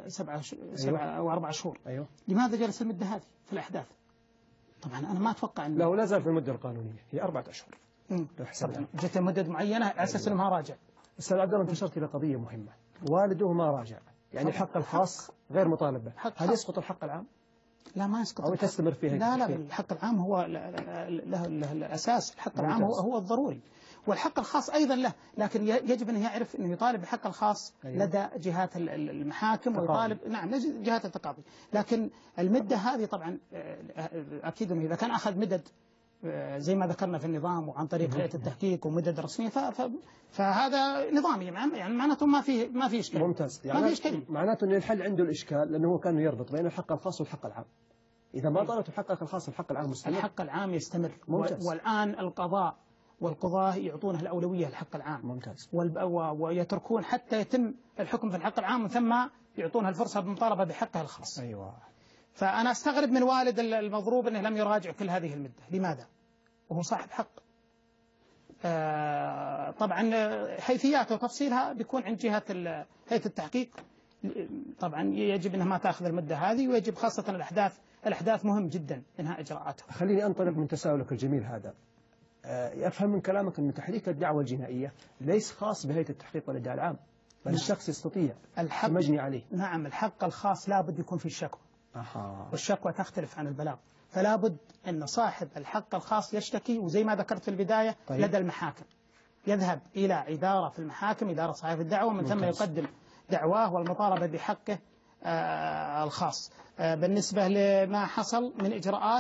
7 أو 4 شهور. أيوة. لماذا جلس المدة هذه في الأحداث؟ طبعا أنا ما أتوقع أن لا زال في المدة القانونية، هي 4 أشهر. طبعا جت مدة معينة على أساس أنه ما راجع. أستاذ عبد الله انتشرت إلى قضية مهمة، والده ما راجع، يعني الحق الخاص غير مطالب به. هل يسقط الحق العام؟ لا ما يسقط. أو تستمر فيها؟ لا الحق العام هو له الأساس. الحق العام هو الضروري، والحق الخاص أيضا له، لكن يجب أن يعرف أنه يطالب بالحق الخاص لدى جهات المحاكم ويطالب جهات التقاضي. لكن المدة هذه طبعا أكيد أنه إذا كان أخذ مدد زي ما ذكرنا في النظام وعن طريق هيئة التحقيق ومدد رسمية فهذا نظامي، يعني معناته ما في إشكال. ممتاز. يعني ما في إشكال. معناته أن الحل عنده الإشكال لأنه هو كان يربط بين الحق الخاص والحق العام. إذا ما طالت حقك الخاص والحق العام مستمر. الحق العام يستمر. ممتاز. والآن القضاء والقضاة يعطونه الأولوية الحق العام. ممتاز. ويتركون حتى يتم الحكم في الحق العام من ثم يعطونه الفرصة بالمطالبة بحقه الخاص. أيوة. فأنا أستغرب من والد المضروب أنه لم يراجع كل هذه المدة. لماذا؟ وهو صاحب حق. طبعا حيثياتها وتفصيلها بيكون عند جهة هيئة التحقيق. طبعا يجب أنها ما تأخذ المدة هذه، ويجب خاصة الأحداث مهم جدا إنهاء إجراءاتها. خليني أنطلق من تساؤلك الجميل هذا. أفهم من كلامك أن تحريك الدعوة الجنائية ليس خاص بهيئة التحقيق والإدعاء العام، بل الشخص يستطيع المجني عليه. نعم. الحق الخاص لا بد يكون في الشكوى. والشكوى تختلف عن البلاغ، فلا بد أن صاحب الحق الخاص يشتكي، وزي ما ذكرت في البداية لدى المحاكم يذهب إلى إدارة في المحاكم، إدارة صاحب الدعوة، من ثم يقدم دعواه والمطالبة بحقه الخاص. بالنسبة لما حصل من إجراءات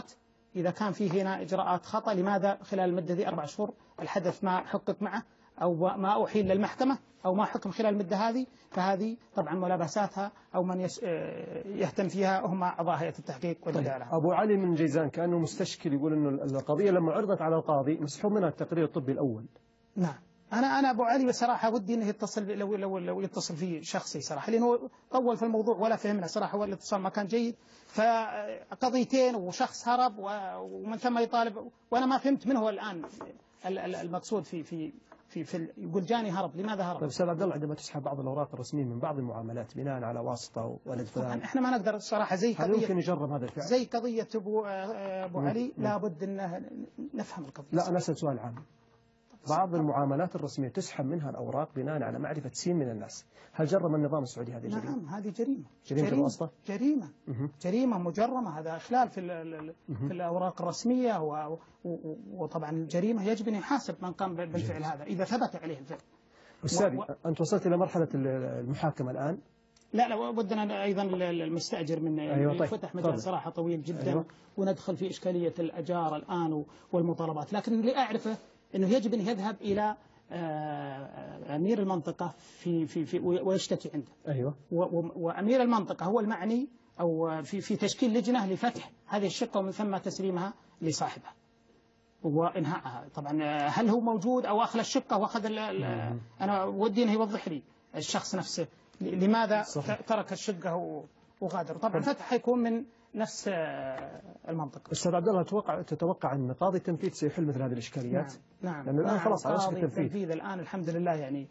إذا كان في هنا إجراءات خطأ لماذا خلال المدة دي 4 شهور الحدث ما حقق معه أو ما أحيل للمحكمة أو ما حكم خلال المدة هذه، فهذه طبعا ملابساتها أو من يهتم فيها هم أعضاء هيئة التحقيق والإدارة. طيب. أبو علي من جيزان كأنه مستشكل يقول إنه القضية لما عرضت على القاضي مسحوب منها التقرير الطبي الأول. نعم. أنا أبو علي بصراحة ودي إنه يتصل لو يتصل فيه شخصي صراحة، لأنه طول في الموضوع ولا فهمنا صراحة، والاتصال ما كان جيد، فقضيتين وشخص هرب ومن ثم يطالب، وأنا ما فهمت منه هو الآن المقصود في يقول جاني هرب، لماذا هرب؟ طيب أستاذ عبد الله، عندما تسحب بعض الأوراق الرسمية من بعض المعاملات بناء على واسطة ولد فلان، احنا ما نقدر الصراحة زي قضية، هل يمكن يجرب هذا الفعل؟ زي قضية أبو علي لابد أن نفهم القضية. لا، أنا أسأل سؤال عام. بعض المعاملات الرسمية تسحب منها الأوراق بناء على معرفة سين من الناس، هل جرم النظام السعودي هذه الجريمة؟ نعم، هذه جريمة. جريمة الواسطة؟ جريمة مجرمة، هذا إخلال في الأوراق الرسمية، وطبعا جريمة يجب أن يحاسب من قام بالفعل هذا إذا ثبت عليه الفعل. أستاذي، أنت وصلت إلى مرحلة المحاكمة الآن؟ لا ودنا أيضا المستأجر من أيوة. طيب. فتح مجال صراحة طويل جدا. أيوة. وندخل في إشكالية الأجار الآن والمطالبات، لكن اللي أعرفه أنه يجب أن يذهب إلى أمير المنطقة في ويشتكي عنده. أيوة. وأمير المنطقة هو المعني أو في تشكيل لجنة لفتح هذه الشقة ومن ثم تسليمها لصاحبها وإنهائها. طبعا هل هو موجود أو أخلى الشقة وأخذ أنا ودي أنه يوضح لي الشخص نفسه لماذا ترك الشقة وغادر. طبعا فتح يكون من نفس المنطقة. أستاذ عبد الله، تتوقع أن قاضي التنفيذ سيحل مثل هذه الإشكاليات؟ نعم. لأنه الآن خلاص على وشك التنفيذ الآن الحمد لله، يعني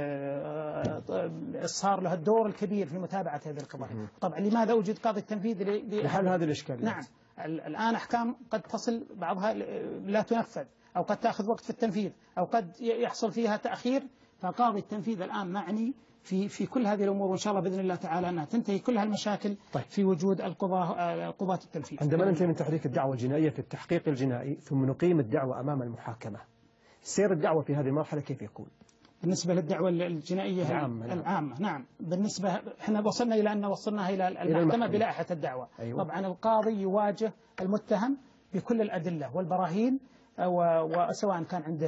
صار له الدور الكبير في متابعة هذه القضايا. طبعا لماذا وجد قاضي التنفيذ لحل هذه الإشكاليات؟ نعم. الآن أحكام قد تصل بعضها لا تنفذ، أو قد تأخذ وقت في التنفيذ، أو قد يحصل فيها تأخير، فقاضي التنفيذ الآن معني في كل هذه الأمور، وإن شاء الله بإذن الله تعالى أنها تنتهي كل هالمشاكل. طيب. في وجود قضاة التنفيذ. عندما ننتهي من تحريك الدعوة الجنائية في التحقيق الجنائي ثم نقيم الدعوة أمام المحاكمة، سير الدعوة في هذه المرحلة كيف يكون؟ بالنسبة للدعوة الجنائية العامة. نعم. بالنسبة احنا وصلنا إلى أن وصلنا إلى المحكمة بلائحة الدعوة. أيوة. طبعا القاضي يواجه المتهم بكل الأدلة والبراهين، وسواء كان عنده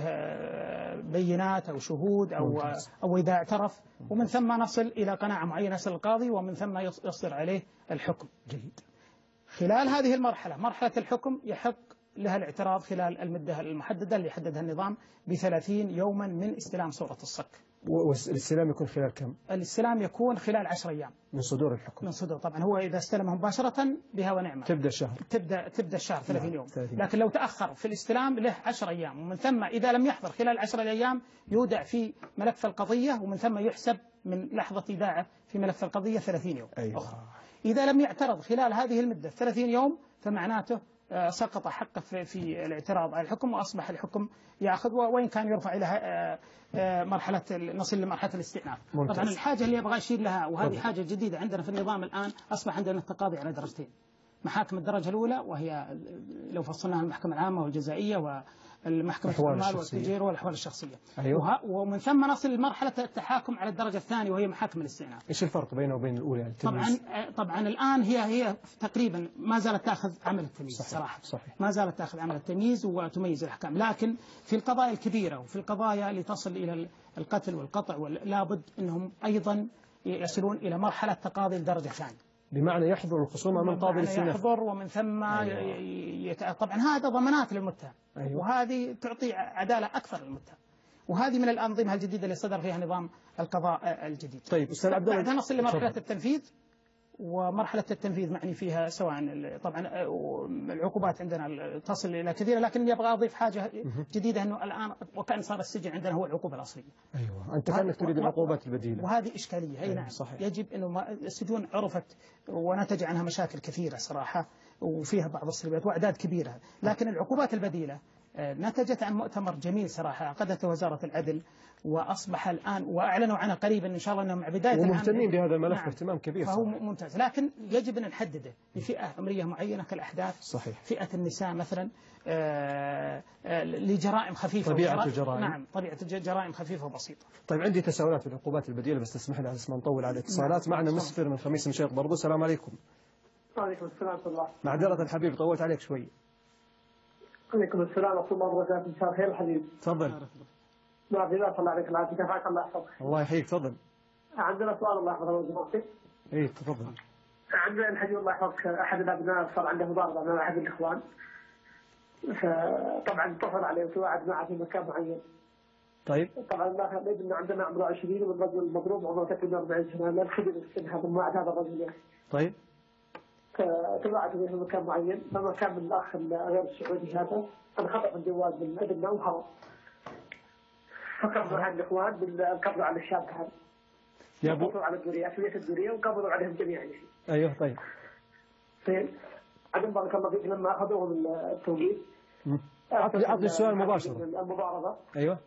بينات أو شهود أو إذا اعترف، ومن ثم نصل إلى قناعة معينة يصل القاضي ومن ثم يصدر عليه الحكم. جيد. خلال هذه المرحلة، مرحلة الحكم، يحق لها الاعتراض خلال المدة المحددة اللي حددها النظام ب30 يوما من استلام صورة الصك. والاستلام يكون خلال كم؟ الاستلام يكون خلال 10 أيام من صدور الحكم. من صدور. طبعا هو إذا استلمه مباشرة بها ونعمة تبدأ الشهر. تبدأ الشهر 30 يوم. لكن لو تأخر في الاستلام له 10 أيام، ومن ثم إذا لم يحضر خلال 10 أيام يودع في ملف القضية، ومن ثم يحسب من لحظة إيداعه في ملف القضية 30 يوم. أيوة. أخرى. إذا لم يعترض خلال هذه المدة 30 يوم فمعناته سقط حقه في الاعتراض على الحكم، وأصبح الحكم يأخذ، وإن كان يرفع إلى نصل لمرحلة الاستئناف. طبعا الحاجة اللي يبغى يشير لها، وهذه حاجة جديدة عندنا في النظام الآن، أصبح عندنا التقاضي على درجتين: محاكم الدرجة الأولى، وهي لو فصلناها المحكمة العامة والجزائية والمحكمة الأعمال والتجير والأحوال الشخصية. أيوه. ومن ثم نصل لمرحلة التحاكم على الدرجة الثانية وهي محاكم الاستئناف. إيش الفرق بينه وبين الأولى؟ طبعا الآن هي تقريبا ما زالت تأخذ عمل التمييز. صراحة صحيح. ما زالت تأخذ عمل التمييز وتميز الأحكام، لكن في القضايا الكبيرة وفي القضايا اللي تصل إلى القتل والقطع لابد أنهم أيضا يصلون إلى مرحلة تقاضي الدرجة الثانية، بمعنى يحضر الخصوم من قاضي الاستئناف. يحضر ومن ثم طبعا هذا ضمانات للمتهم. أيوة. وهذه تعطي عدالة أكثر للمتهم، وهذه من الأنظمة الجديدة اللي صدر فيها نظام القضاء الجديد. طيب أستاذ عبد الله، بعدها نصل لمرحلة التنفيذ، ومرحلة التنفيذ معني فيها سواء طبعا العقوبات عندنا تصل إلى كثيرة، لكن يبغى أضيف حاجة جديدة، أنه الآن وكأن صار السجن عندنا هو العقوبة الأصلية. أيوة. أنت كأنك تريد العقوبات البديلة، وهذه إشكالية. أي نعم. صحيح. يجب أنه السجون عرفت ونتج عنها مشاكل كثيرة صراحة، وفيها بعض السلبيات وأعداد كبيرة، لكن العقوبات البديلة نتجت عن مؤتمر جميل صراحة عقدته وزارة العدل، وأصبح الآن وأعلنوا عنه قريبا إن شاء الله أنهم مع بداية ومهتمين بهذا الملف. نعم. اهتمام كبير. فهو ممتاز، لكن يجب أن نحدده لفئة عمرية معينة كالأحداث. صحيح. فئة النساء مثلا لجرائم خفيفة. طبيعة الجرائم. نعم، طبيعة جرائم خفيفة وبسيطة. طيب عندي تساؤلات في العقوبات البديلة، بس تسمح لي على اسم نطول على اتصالات. معنا مسفر من خميس مشيط برضو. السلام عليكم. وعليكم السلام ورحمة الله. معذرة الحبيب طولت عليك شوي. عليكم السلام ورحمة الله وبركاته. مساء الخير الحبيب. تفضل. ما في لا صلى عليك العافية. كيفك؟ الله يحفظك. الله يحييك. تفضل. عندنا سؤال الله يحفظه ويجزاك. اي تفضل. عندنا الحبيب الله يحفظك احد الابناء صار عنده مضاربه مع احد الاخوان، فطبعا اتصل عليه وتواعد معه في مكان معين. طيب. طبعا الابن عندنا عمره 20 والرجل المضروب عمره تقريبا 40 سنه، لا الخبر السن هذا موعد هذا الرجل يعني. طيب. فتواعدوا في مكان معين، فما كان من الاخ غير السعودي هذا انخطف الجوال من ابننا وهرب. فقبضوا على الاخوان بالقبض على الشاب هذا. يا ابو قبضوا على الدوريه اسميه الدوريه وقبضوا عليهم جميعا يعني. ايوه طيب. طيب عدم بارك الله فيك لما اخذوه من التوقيف عطني السؤال مباشرة. المضاربه. ايوه.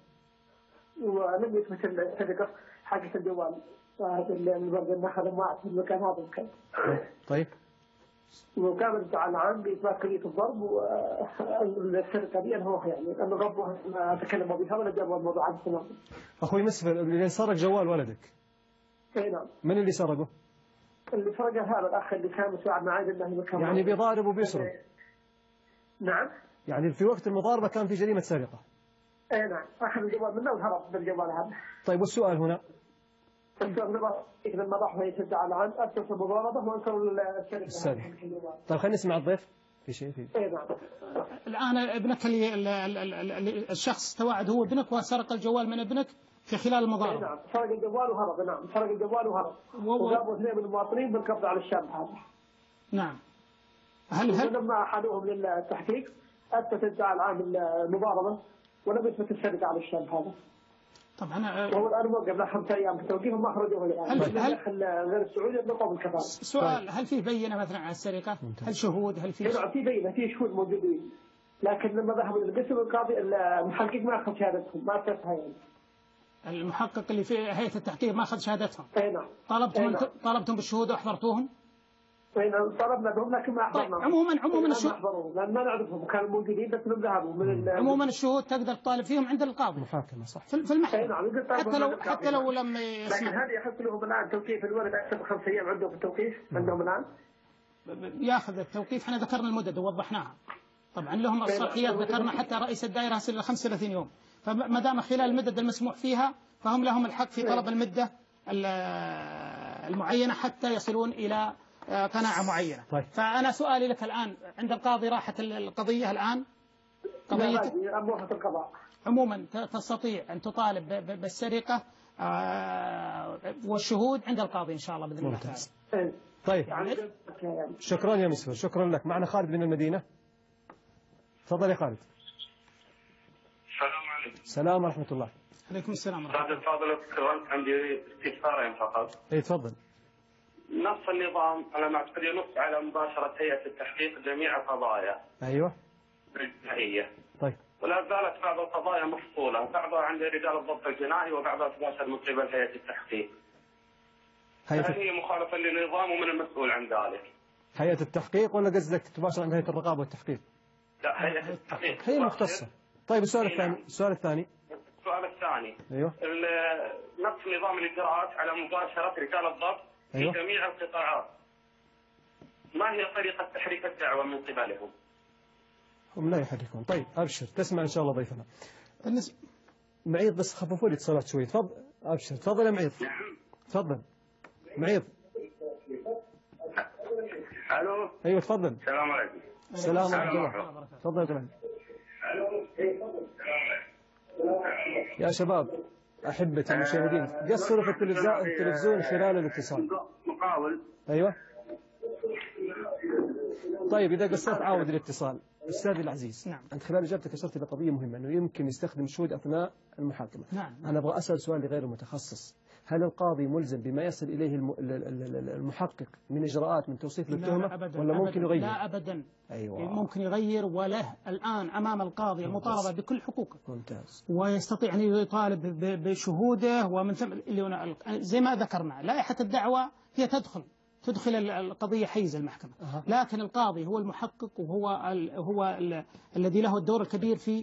ولم يثبت السرقه حقت الجوال، اللي اخذ معه في المكان هذا المكان. طيب. وكان الادعاء العام باثبات قضيه الضرب والسرقه دي هو يعني انه ربه ما تكلموا بها ولا جابوا الموضوع عن تماما. اخوي مسفر، اللي سرق جوال ولدك. اي نعم. من اللي سرقه؟ اللي سرقه هذا الاخ اللي كان مساعد معي انه مكان يعني بيضارب وبيسرق. نعم. يعني في وقت المضاربة كان في جريمة سرقة. اي نعم، اخذ الجوال منه وهرب بالجوال هذا. طيب والسؤال هنا؟ السؤال لما راحوا يتدعى العام اسسوا المضاربه وانكروا السرقه. طيب خلينا نسمع الضيف. في شيء فيه. اي نعم. الآن ابنك الشخص تواعد هو ابنك وسرق الجوال من ابنك في خلال المضاربة. نعم سرق الجوال وهرب. نعم سرق الجوال وهرب. وجابوا اثنين من المواطنين بالقبض على الشاب هذا. نعم. لما احالوهم للتحقيق اثبت الادعاء العام المضاربة ولم يثبت السرقة على الشاب هذا. طبعا وهو الان موقف له 5 ايام في التوقيف وما اخرجوه الان. هل غير السعودي يطلقوا بالكفاله. سؤال، هل فيه بينة مثلا على السرقة؟ هل شهود؟ هل فيه؟ نعم في بينة، في شهود موجودين، لكن لما ذهبوا للقسم القاضي المحقق ما اخذ شهادتهم، ما اثبتها يعني. المحقق اللي في هيئة التحقيق ما أخذ شهادتهم. اي نعم. طلبتم بالشهود وأحضرتوهم؟ اي نعم طلبنا بهم لكن ما احضرناهم. طيب عموما الشهود لان ما نعرفهم، كانوا موجودين بس لم ذهبوا من عموما الشهود تقدر تطالب فيهم عند القاضي. محاكمة صح. في المحكمة. اي نعم. حتى لو لم لكن هذه يحصل لهم الان توقيف الولد اكثر من 5 ايام عندهم في التوقيف عندهم الان. ياخذ التوقيف، احنا ذكرنا المدد ووضحناها. طبعا لهم الصلاحيات، ذكرنا حتى رئيس الدائرة 35 يوم، فما دام خلال المدد المسموح فيها فهم لهم الحق في طلب المدة المعينة حتى يصلون إلى قناعة معينة. طيب. فأنا سؤالي لك الآن، عند القاضي راحت القضية الآن؟ قضية القضاء. عموما تستطيع أن تطالب بالسرقة والشهود عند القاضي إن شاء الله بإذن الله تعالى. طيب شكرا يا مسفر، شكرا لك. معنا خالد من المدينة. تفضل يا خالد. السلام عليكم. السلام ورحمة الله. عليكم السلام ورحمة الله. فاضل عندي استفسارين فقط. اي تفضل. نص النظام على ما اعتقد ينص على مباشرة هيئة التحقيق جميع القضايا. ايوه. الجنائية. طيب. ولا زالت بعض القضايا مفصولة، بعضها عند رجال الضبط الجنائي وبعضها تباشر من قبل هيئة التحقيق. هل هي مخالفة للنظام ومن المسؤول عن ذلك؟ هيئة التحقيق ولا قصدك تباشر عند هيئة الرقابة والتحقيق؟ لا هيئة التحقيق. هي المختصة. طيب السؤال الثاني. السؤال الثاني. ايوه. نص نظام الاجراءات على مباشرة رجال الضبط في جميع القطاعات. ما هي طريقة تحريك الدعوة من قبلهم؟ هم لا يحركون. طيب أبشر، تسمع إن شاء الله ضيفنا. معيض بس خففوا لي اتصالات شوي. تفضل أبشر. تفضل يا معيض. تفضل معيض. الو. ايوه تفضل. السلام عليكم. السلام ورحمة الله. تفضل تمام. يا شباب أحبتي المشاهدين قصروا في التلفزيون خلال الاتصال. مقاول. أيوة. طيب إذا قصرت عاود الاتصال. أستاذي العزيز. نعم. أنت خلال إجابتك أشرت إلى قضية مهمة أنه يمكن يستخدم الشهود أثناء المحاكمة. نعم. أنا أبغى أسأل سؤال لغير المتخصص. هل القاضي ملزم بما يصل إليه المحقق من إجراءات من توصيف للتهمة ولا ممكن يغير؟ لا أبدا. أيوة. ممكن يغير، وله الآن أمام القاضي المطالبة بكل حقوقه. ممتاز. ويستطيع أن يطالب بشهوده ومن ثم زي ما ذكرنا لائحة الدعوة هي تدخل القضية حيز المحكمة. لكن القاضي هو المحقق وهو الذي له الدور الكبير في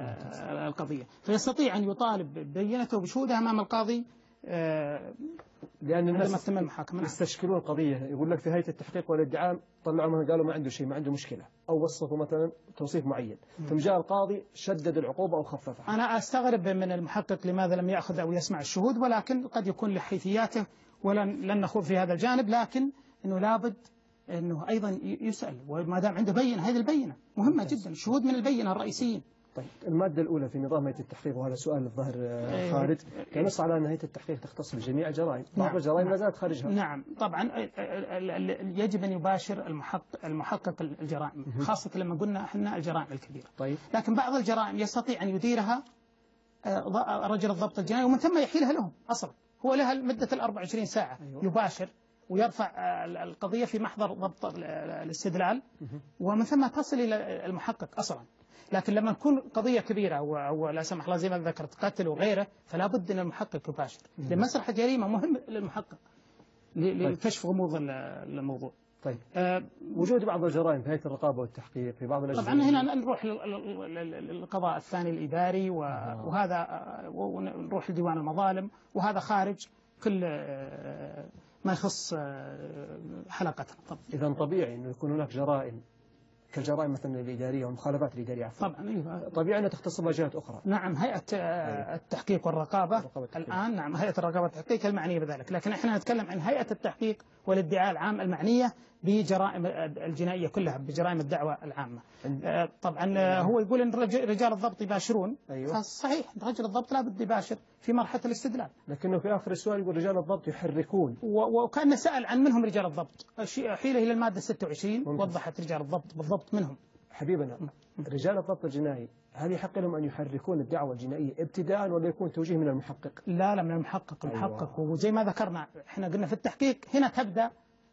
القضية، فيستطيع أن يطالب ببينته وبشهوده أمام القاضي لأن الناس المحاكمة يستشكلون قضية، يقول لك في هيئة التحقيق والادعاء طلعوا منها قالوا ما عنده شيء، ما عنده مشكلة، أو وصفوا مثلا توصيف معين، ثم جاء القاضي شدد العقوبة أو خففها. أنا أستغرب من المحقق لماذا لم يأخذ أو يسمع الشهود، ولكن قد يكون لحيثياته ولن نخوض في هذا الجانب، لكن أنه لابد أنه أيضا يسأل، وما دام عنده بينة، هذه البينة مهمة جدا، الشهود من البينة الرئيسيين. طيب المادة الأولى في نظام هيئة التحقيق، وهذا سؤال الظاهر خارج، ينص على أن هيئة التحقيق تختص بجميع الجرائم، بعض الجرائم لا زالت خارجها. نعم طبعا يجب أن يباشر المحقق الجرائم، خاصة لما قلنا احنا الجرائم الكبيرة. طيب. لكن بعض الجرائم يستطيع أن يديرها رجل الضبط الجنائي ومن ثم يحيلها لهم أصلا، هو لها مدة 24 ساعة. أيوة. يباشر ويرفع القضية في محضر ضبط الاستدلال ومن ثم تصل إلى المحقق أصلا. لكن لما تكون قضية كبيرة ولا سمح الله زي ما ذكرت قتل وغيره، فلا بد أن المحقق يباشر، لأن مسرح الجريمة مهم للمحقق لكشف غموض الموضوع. طيب وجود بعض الجرائم في هيئة الرقابة والتحقيق في بعض الأجزاء، طبعا هنا نروح للقضاء الثاني الإداري وهذا، ونروح لديوان المظالم، وهذا خارج كل ما يخص حلقتنا. إذا طبيعي أنه يكون هناك جرائم كالجرائم مثلا الإدارية والمخالفات الإدارية طبعا طبيعي أن تختص جهات أخرى. نعم هيئة التحقيق والرقابة الآن، نعم هيئة الرقابة والتحقيق المعنية بذلك، لكن احنا نتكلم عن هيئة التحقيق والادعاء العام المعنية بجرائم الجنائية كلها، بجرائم الدعوة العامة. طبعا هو يقول ان رجال الضبط يباشرون. أيوة. صحيح رجل الضبط لا بد يباشر في مرحلة الاستدلال، لكنه في آخر السؤال يقول رجال الضبط يحركون، وكان سأل عن منهم رجال الضبط، حيله إلى المادة 26 وضحت رجال الضبط بالضبط منهم. حبيبنا رجال الضبط الجنائي هل يحق لهم أن يحركون الدعوة الجنائية ابتداء ولا يكون توجيه من المحقق؟ لا من المحقق. أيوة. وزي ما ذكرنا احنا قلنا في التحقيق هنا تبدأ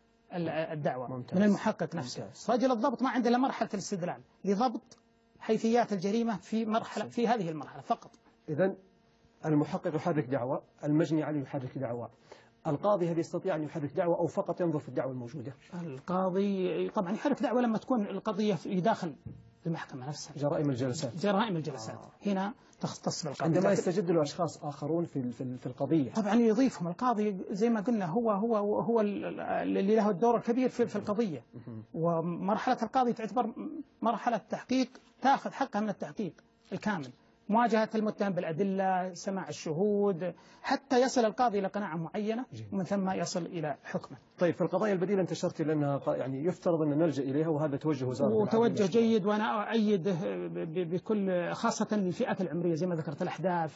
الدعوة. ممتاز. من المحقق نفسه. ممتاز. رجل الضبط ما عنده إلا مرحلة الاستدلال لضبط حيثيات الجريمة في مرحلة في هذه المرحلة فقط. إذن المحقق يحرك دعوة، المجني عليه يحرك دعوة، القاضي هل يستطيع أن يحرك دعوة أو فقط ينظر في الدعوة الموجودة؟ القاضي طبعا يحرك دعوة لما تكون القضية في داخل المحكمة نفسها. جرائم الجلسات هنا تختص بالقاضي. عندما يستجد له أشخاص آخرون في القضية طبعا يضيفهم القاضي زي ما قلنا، هو اللي له الدور الكبير في القضية. ومرحلة القاضي تعتبر مرحلة تحقيق، تأخذ حقها من التحقيق الكامل، مواجهة المتهم بالأدلة، سماع الشهود، حتى يصل القاضي إلى قناعة معينة ومن ثم يصل إلى حكمه. طيب في القضايا البديلة أنت أشرت لأنها يعني يفترض أن نلجأ إليها، وهذا توجه وزارة وتوجه جيد، وأنا أؤيده بكل، خاصة الفئات العمرية زي ما ذكرت، الأحداث،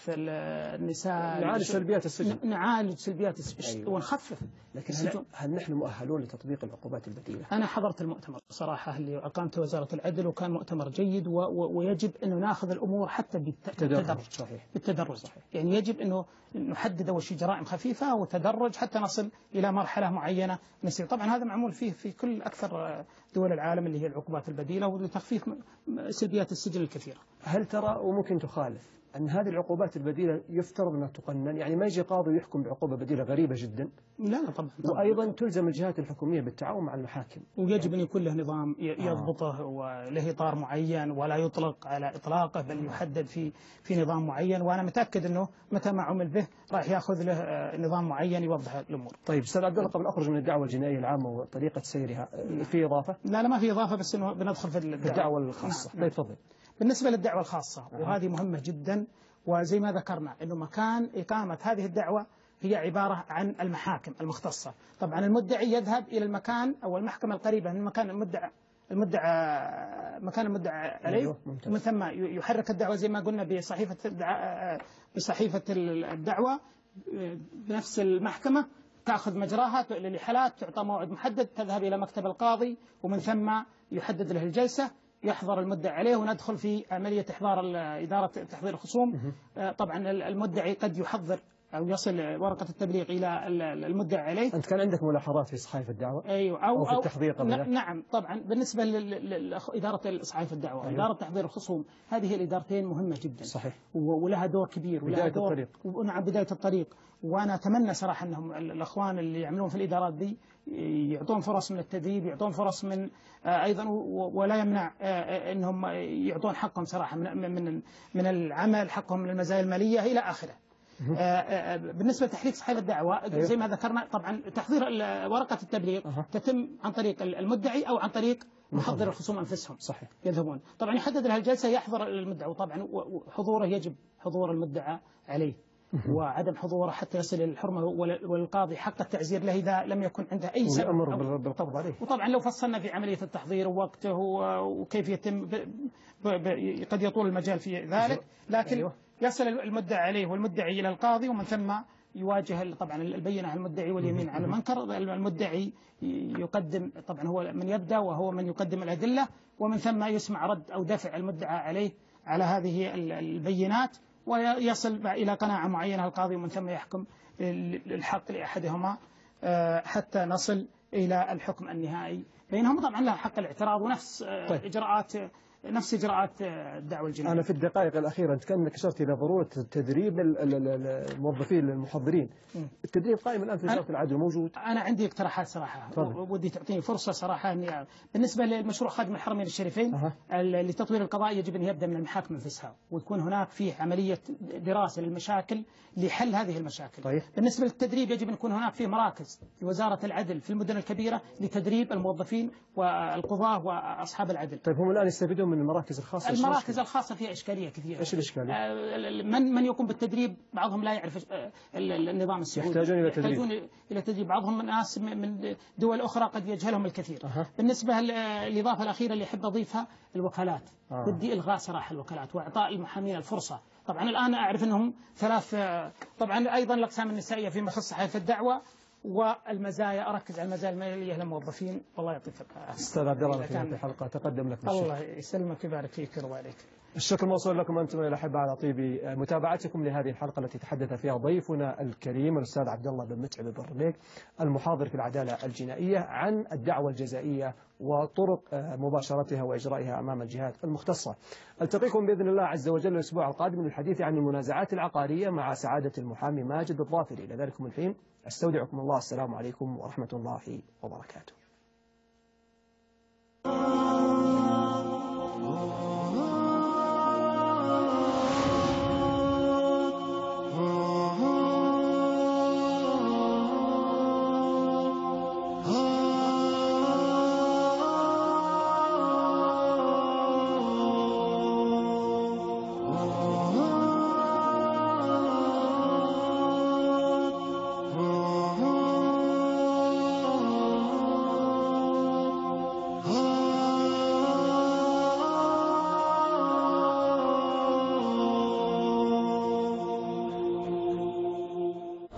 النساء، نعالج سلبيات السجن. نعالج سلبيات السجن. أيوة. ونخفف. لكن هل نحن مؤهلون لتطبيق العقوبات البديلة؟ أنا حضرت المؤتمر صراحة اللي أقامته وزارة العدل، وكان مؤتمر جيد، ويجب أنه نأخذ الأمور حتى بالتدرج. صحيح. بالتدرج. صحيح. يعني يجب أنه نحدد أول شيء جرائم خفيفة وتدرج حتى نصل إلى مرحلة معينة نسير. طبعا هذا معمول فيه في كل أكثر دول العالم اللي هي العقوبات البديلة ولتخفيف سلبيات السجن الكثيرة. هل ترى وممكن تخالف أن هذه العقوبات البديلة يفترض أنها تقنن؟ يعني ما يجي قاضي ويحكم بعقوبة بديلة غريبة جدا. لا طبعا. وأيضا تلزم الجهات الحكومية بالتعاون مع المحاكم، ويجب أن يكون له نظام يضبطه وله إطار معين، ولا يطلق على إطلاقه بل يحدد في نظام معين. وأنا متأكد أنه متى ما عمل به راح يأخذ له نظام معين يوضح الأمور. طيب أستاذ عبد الله، قبل أخرج من الدعوة الجنائية العامة وطريقة سيرها، في إضافة؟ لا ما في إضافة، بس إنه بندخل في الدعوة الخاصة. طيب تفضل. بالنسبة للدعوة الخاصة وهذه مهمة جدا، وزي ما ذكرنا أنه مكان إقامة هذه الدعوة هي عبارة عن المحاكم المختصة. طبعا المدعي يذهب إلى المكان أو المحكمة القريبة من مكان المدعى عليه، ومن ثم يحرك الدعوة زي ما قلنا بصحيفة الدعوة بنفس المحكمة، تأخذ مجراها للحالات، تعطى موعد محدد، تذهب إلى مكتب القاضي ومن ثم يحدد له الجلسة، يحضر المدعي عليه، وندخل في عملية إحضار إدارة تحضير الخصوم. طبعا المدعي قد يحضر أو يصل ورقة التبليغ إلى المدعي عليه. أنت كان عندك ملاحظات في صحائف الدعوة؟ أيوة. أو في التحضير قبل؟ نعم طبعا. بالنسبة لإدارة صحائف الدعوة وإدارة تحضير الخصوم، هذه الإدارتين مهمة جدا. صحيح. ولها دور كبير، بداية الطريق. نعم بداية الطريق. وأنا أتمنى صراحة أنهم الأخوان اللي يعملون في الإدارات دي يعطون فرص من التدريب، يعطون فرص من أيضا، ولا يمنع أنهم يعطون حقهم صراحة من العمل، حقهم من المزايا المالية إلى آخره. بالنسبة لتحريك صحيفة الدعوة زي ما ذكرنا، طبعا تحضير ورقة التبليغ تتم عن طريق المدعي أو عن طريق محضر الخصوم أنفسهم. صحيح. يذهبون طبعا يحدد لها الجلسة، يحضر المدعي، وطبعا حضوره يجب حضور المدعى عليه، وعدم حضوره حتى يصل إلى الحرمة، والقاضي حق التعزير له إذا لم يكن عنده أي سبب والأمر بالقبض عليه. وطبعا لو فصلنا في عملية التحضير ووقته وكيف يتم قد يطول المجال في ذلك، لكن يصل المدعى عليه والمدعي إلى القاضي، ومن ثم يواجه طبعا البينة على المدعي واليمين على المنكر. المدعي يقدم، طبعا هو من يبدأ وهو من يقدم الأدلة، ومن ثم يسمع رد أو دفع المدعى عليه على هذه البينات، ويصل إلى قناعة معينة القاضي، ومن ثم يحكم الحق لأحدهما حتى نصل إلى الحكم النهائي بينهم. طبعا له حق الاعتراض ونفس إجراءات الدعوة الجنائية. أنا في الدقائق الأخيرة أنت كأنك أشرت إلى ضرورة تدريب الموظفين المحضرين. التدريب قائم الآن في وزارة العدل موجود. أنا عندي اقتراحات صراحة، ودي تعطيني فرصة صراحة أني بالنسبة للمشروع خادم الحرمين الشريفين لتطوير القضاء، يجب أن يبدأ من المحاكم نفسها، ويكون هناك فيه عملية دراسة للمشاكل لحل هذه المشاكل. طيب. بالنسبة للتدريب يجب أن يكون هناك فيه مراكز في وزارة العدل في المدن الكبيرة لتدريب الموظفين والقضاة وأصحاب العدل. طيب هم الآن يستفيدون من المراكز الخاصة؟ المراكز الخاصة فيها إشكالية كثيرة. إيش الإشكالية؟ من يقوم بالتدريب بعضهم لا يعرف النظام السعودي، يحتاجون إلى تدريب. بعضهم ناس من دول أخرى قد يجهلهم الكثير. بالنسبة للإضافة الأخيرة اللي أحب أضيفها الوكالات. بدي إلغاء صراحة الوكالات وإعطاء المحامين الفرصة. طبعا الآن أعرف أنهم طبعا أيضا الأقسام النسائية فيما يخص صحيفة الدعوة والمزايا، أركز على المزايا المالية للموظفين. والله يعطيك العافية. أستاذ عبد الله، في هذه الحلقة تقدم لك بالشكر. الله يسلمك ويبارك فيك ويرضى عليك. الشكر موصول لكم أنتم الأحبة على طيب متابعتكم لهذه الحلقة التي تحدث فيها ضيفنا الكريم الأستاذ عبد الله بن متعب البرميك، المحاضر في العدالة الجنائية، عن الدعوة الجزائية وطرق مباشرتها وإجرائها أمام الجهات المختصة. ألتقيكم بإذن الله عز وجل الأسبوع القادم للحديث عن المنازعات العقارية مع سعادة المحامي ماجد الظافري. إلى ذلكم الحين أستودعكم الله. السلام عليكم ورحمة الله وبركاته.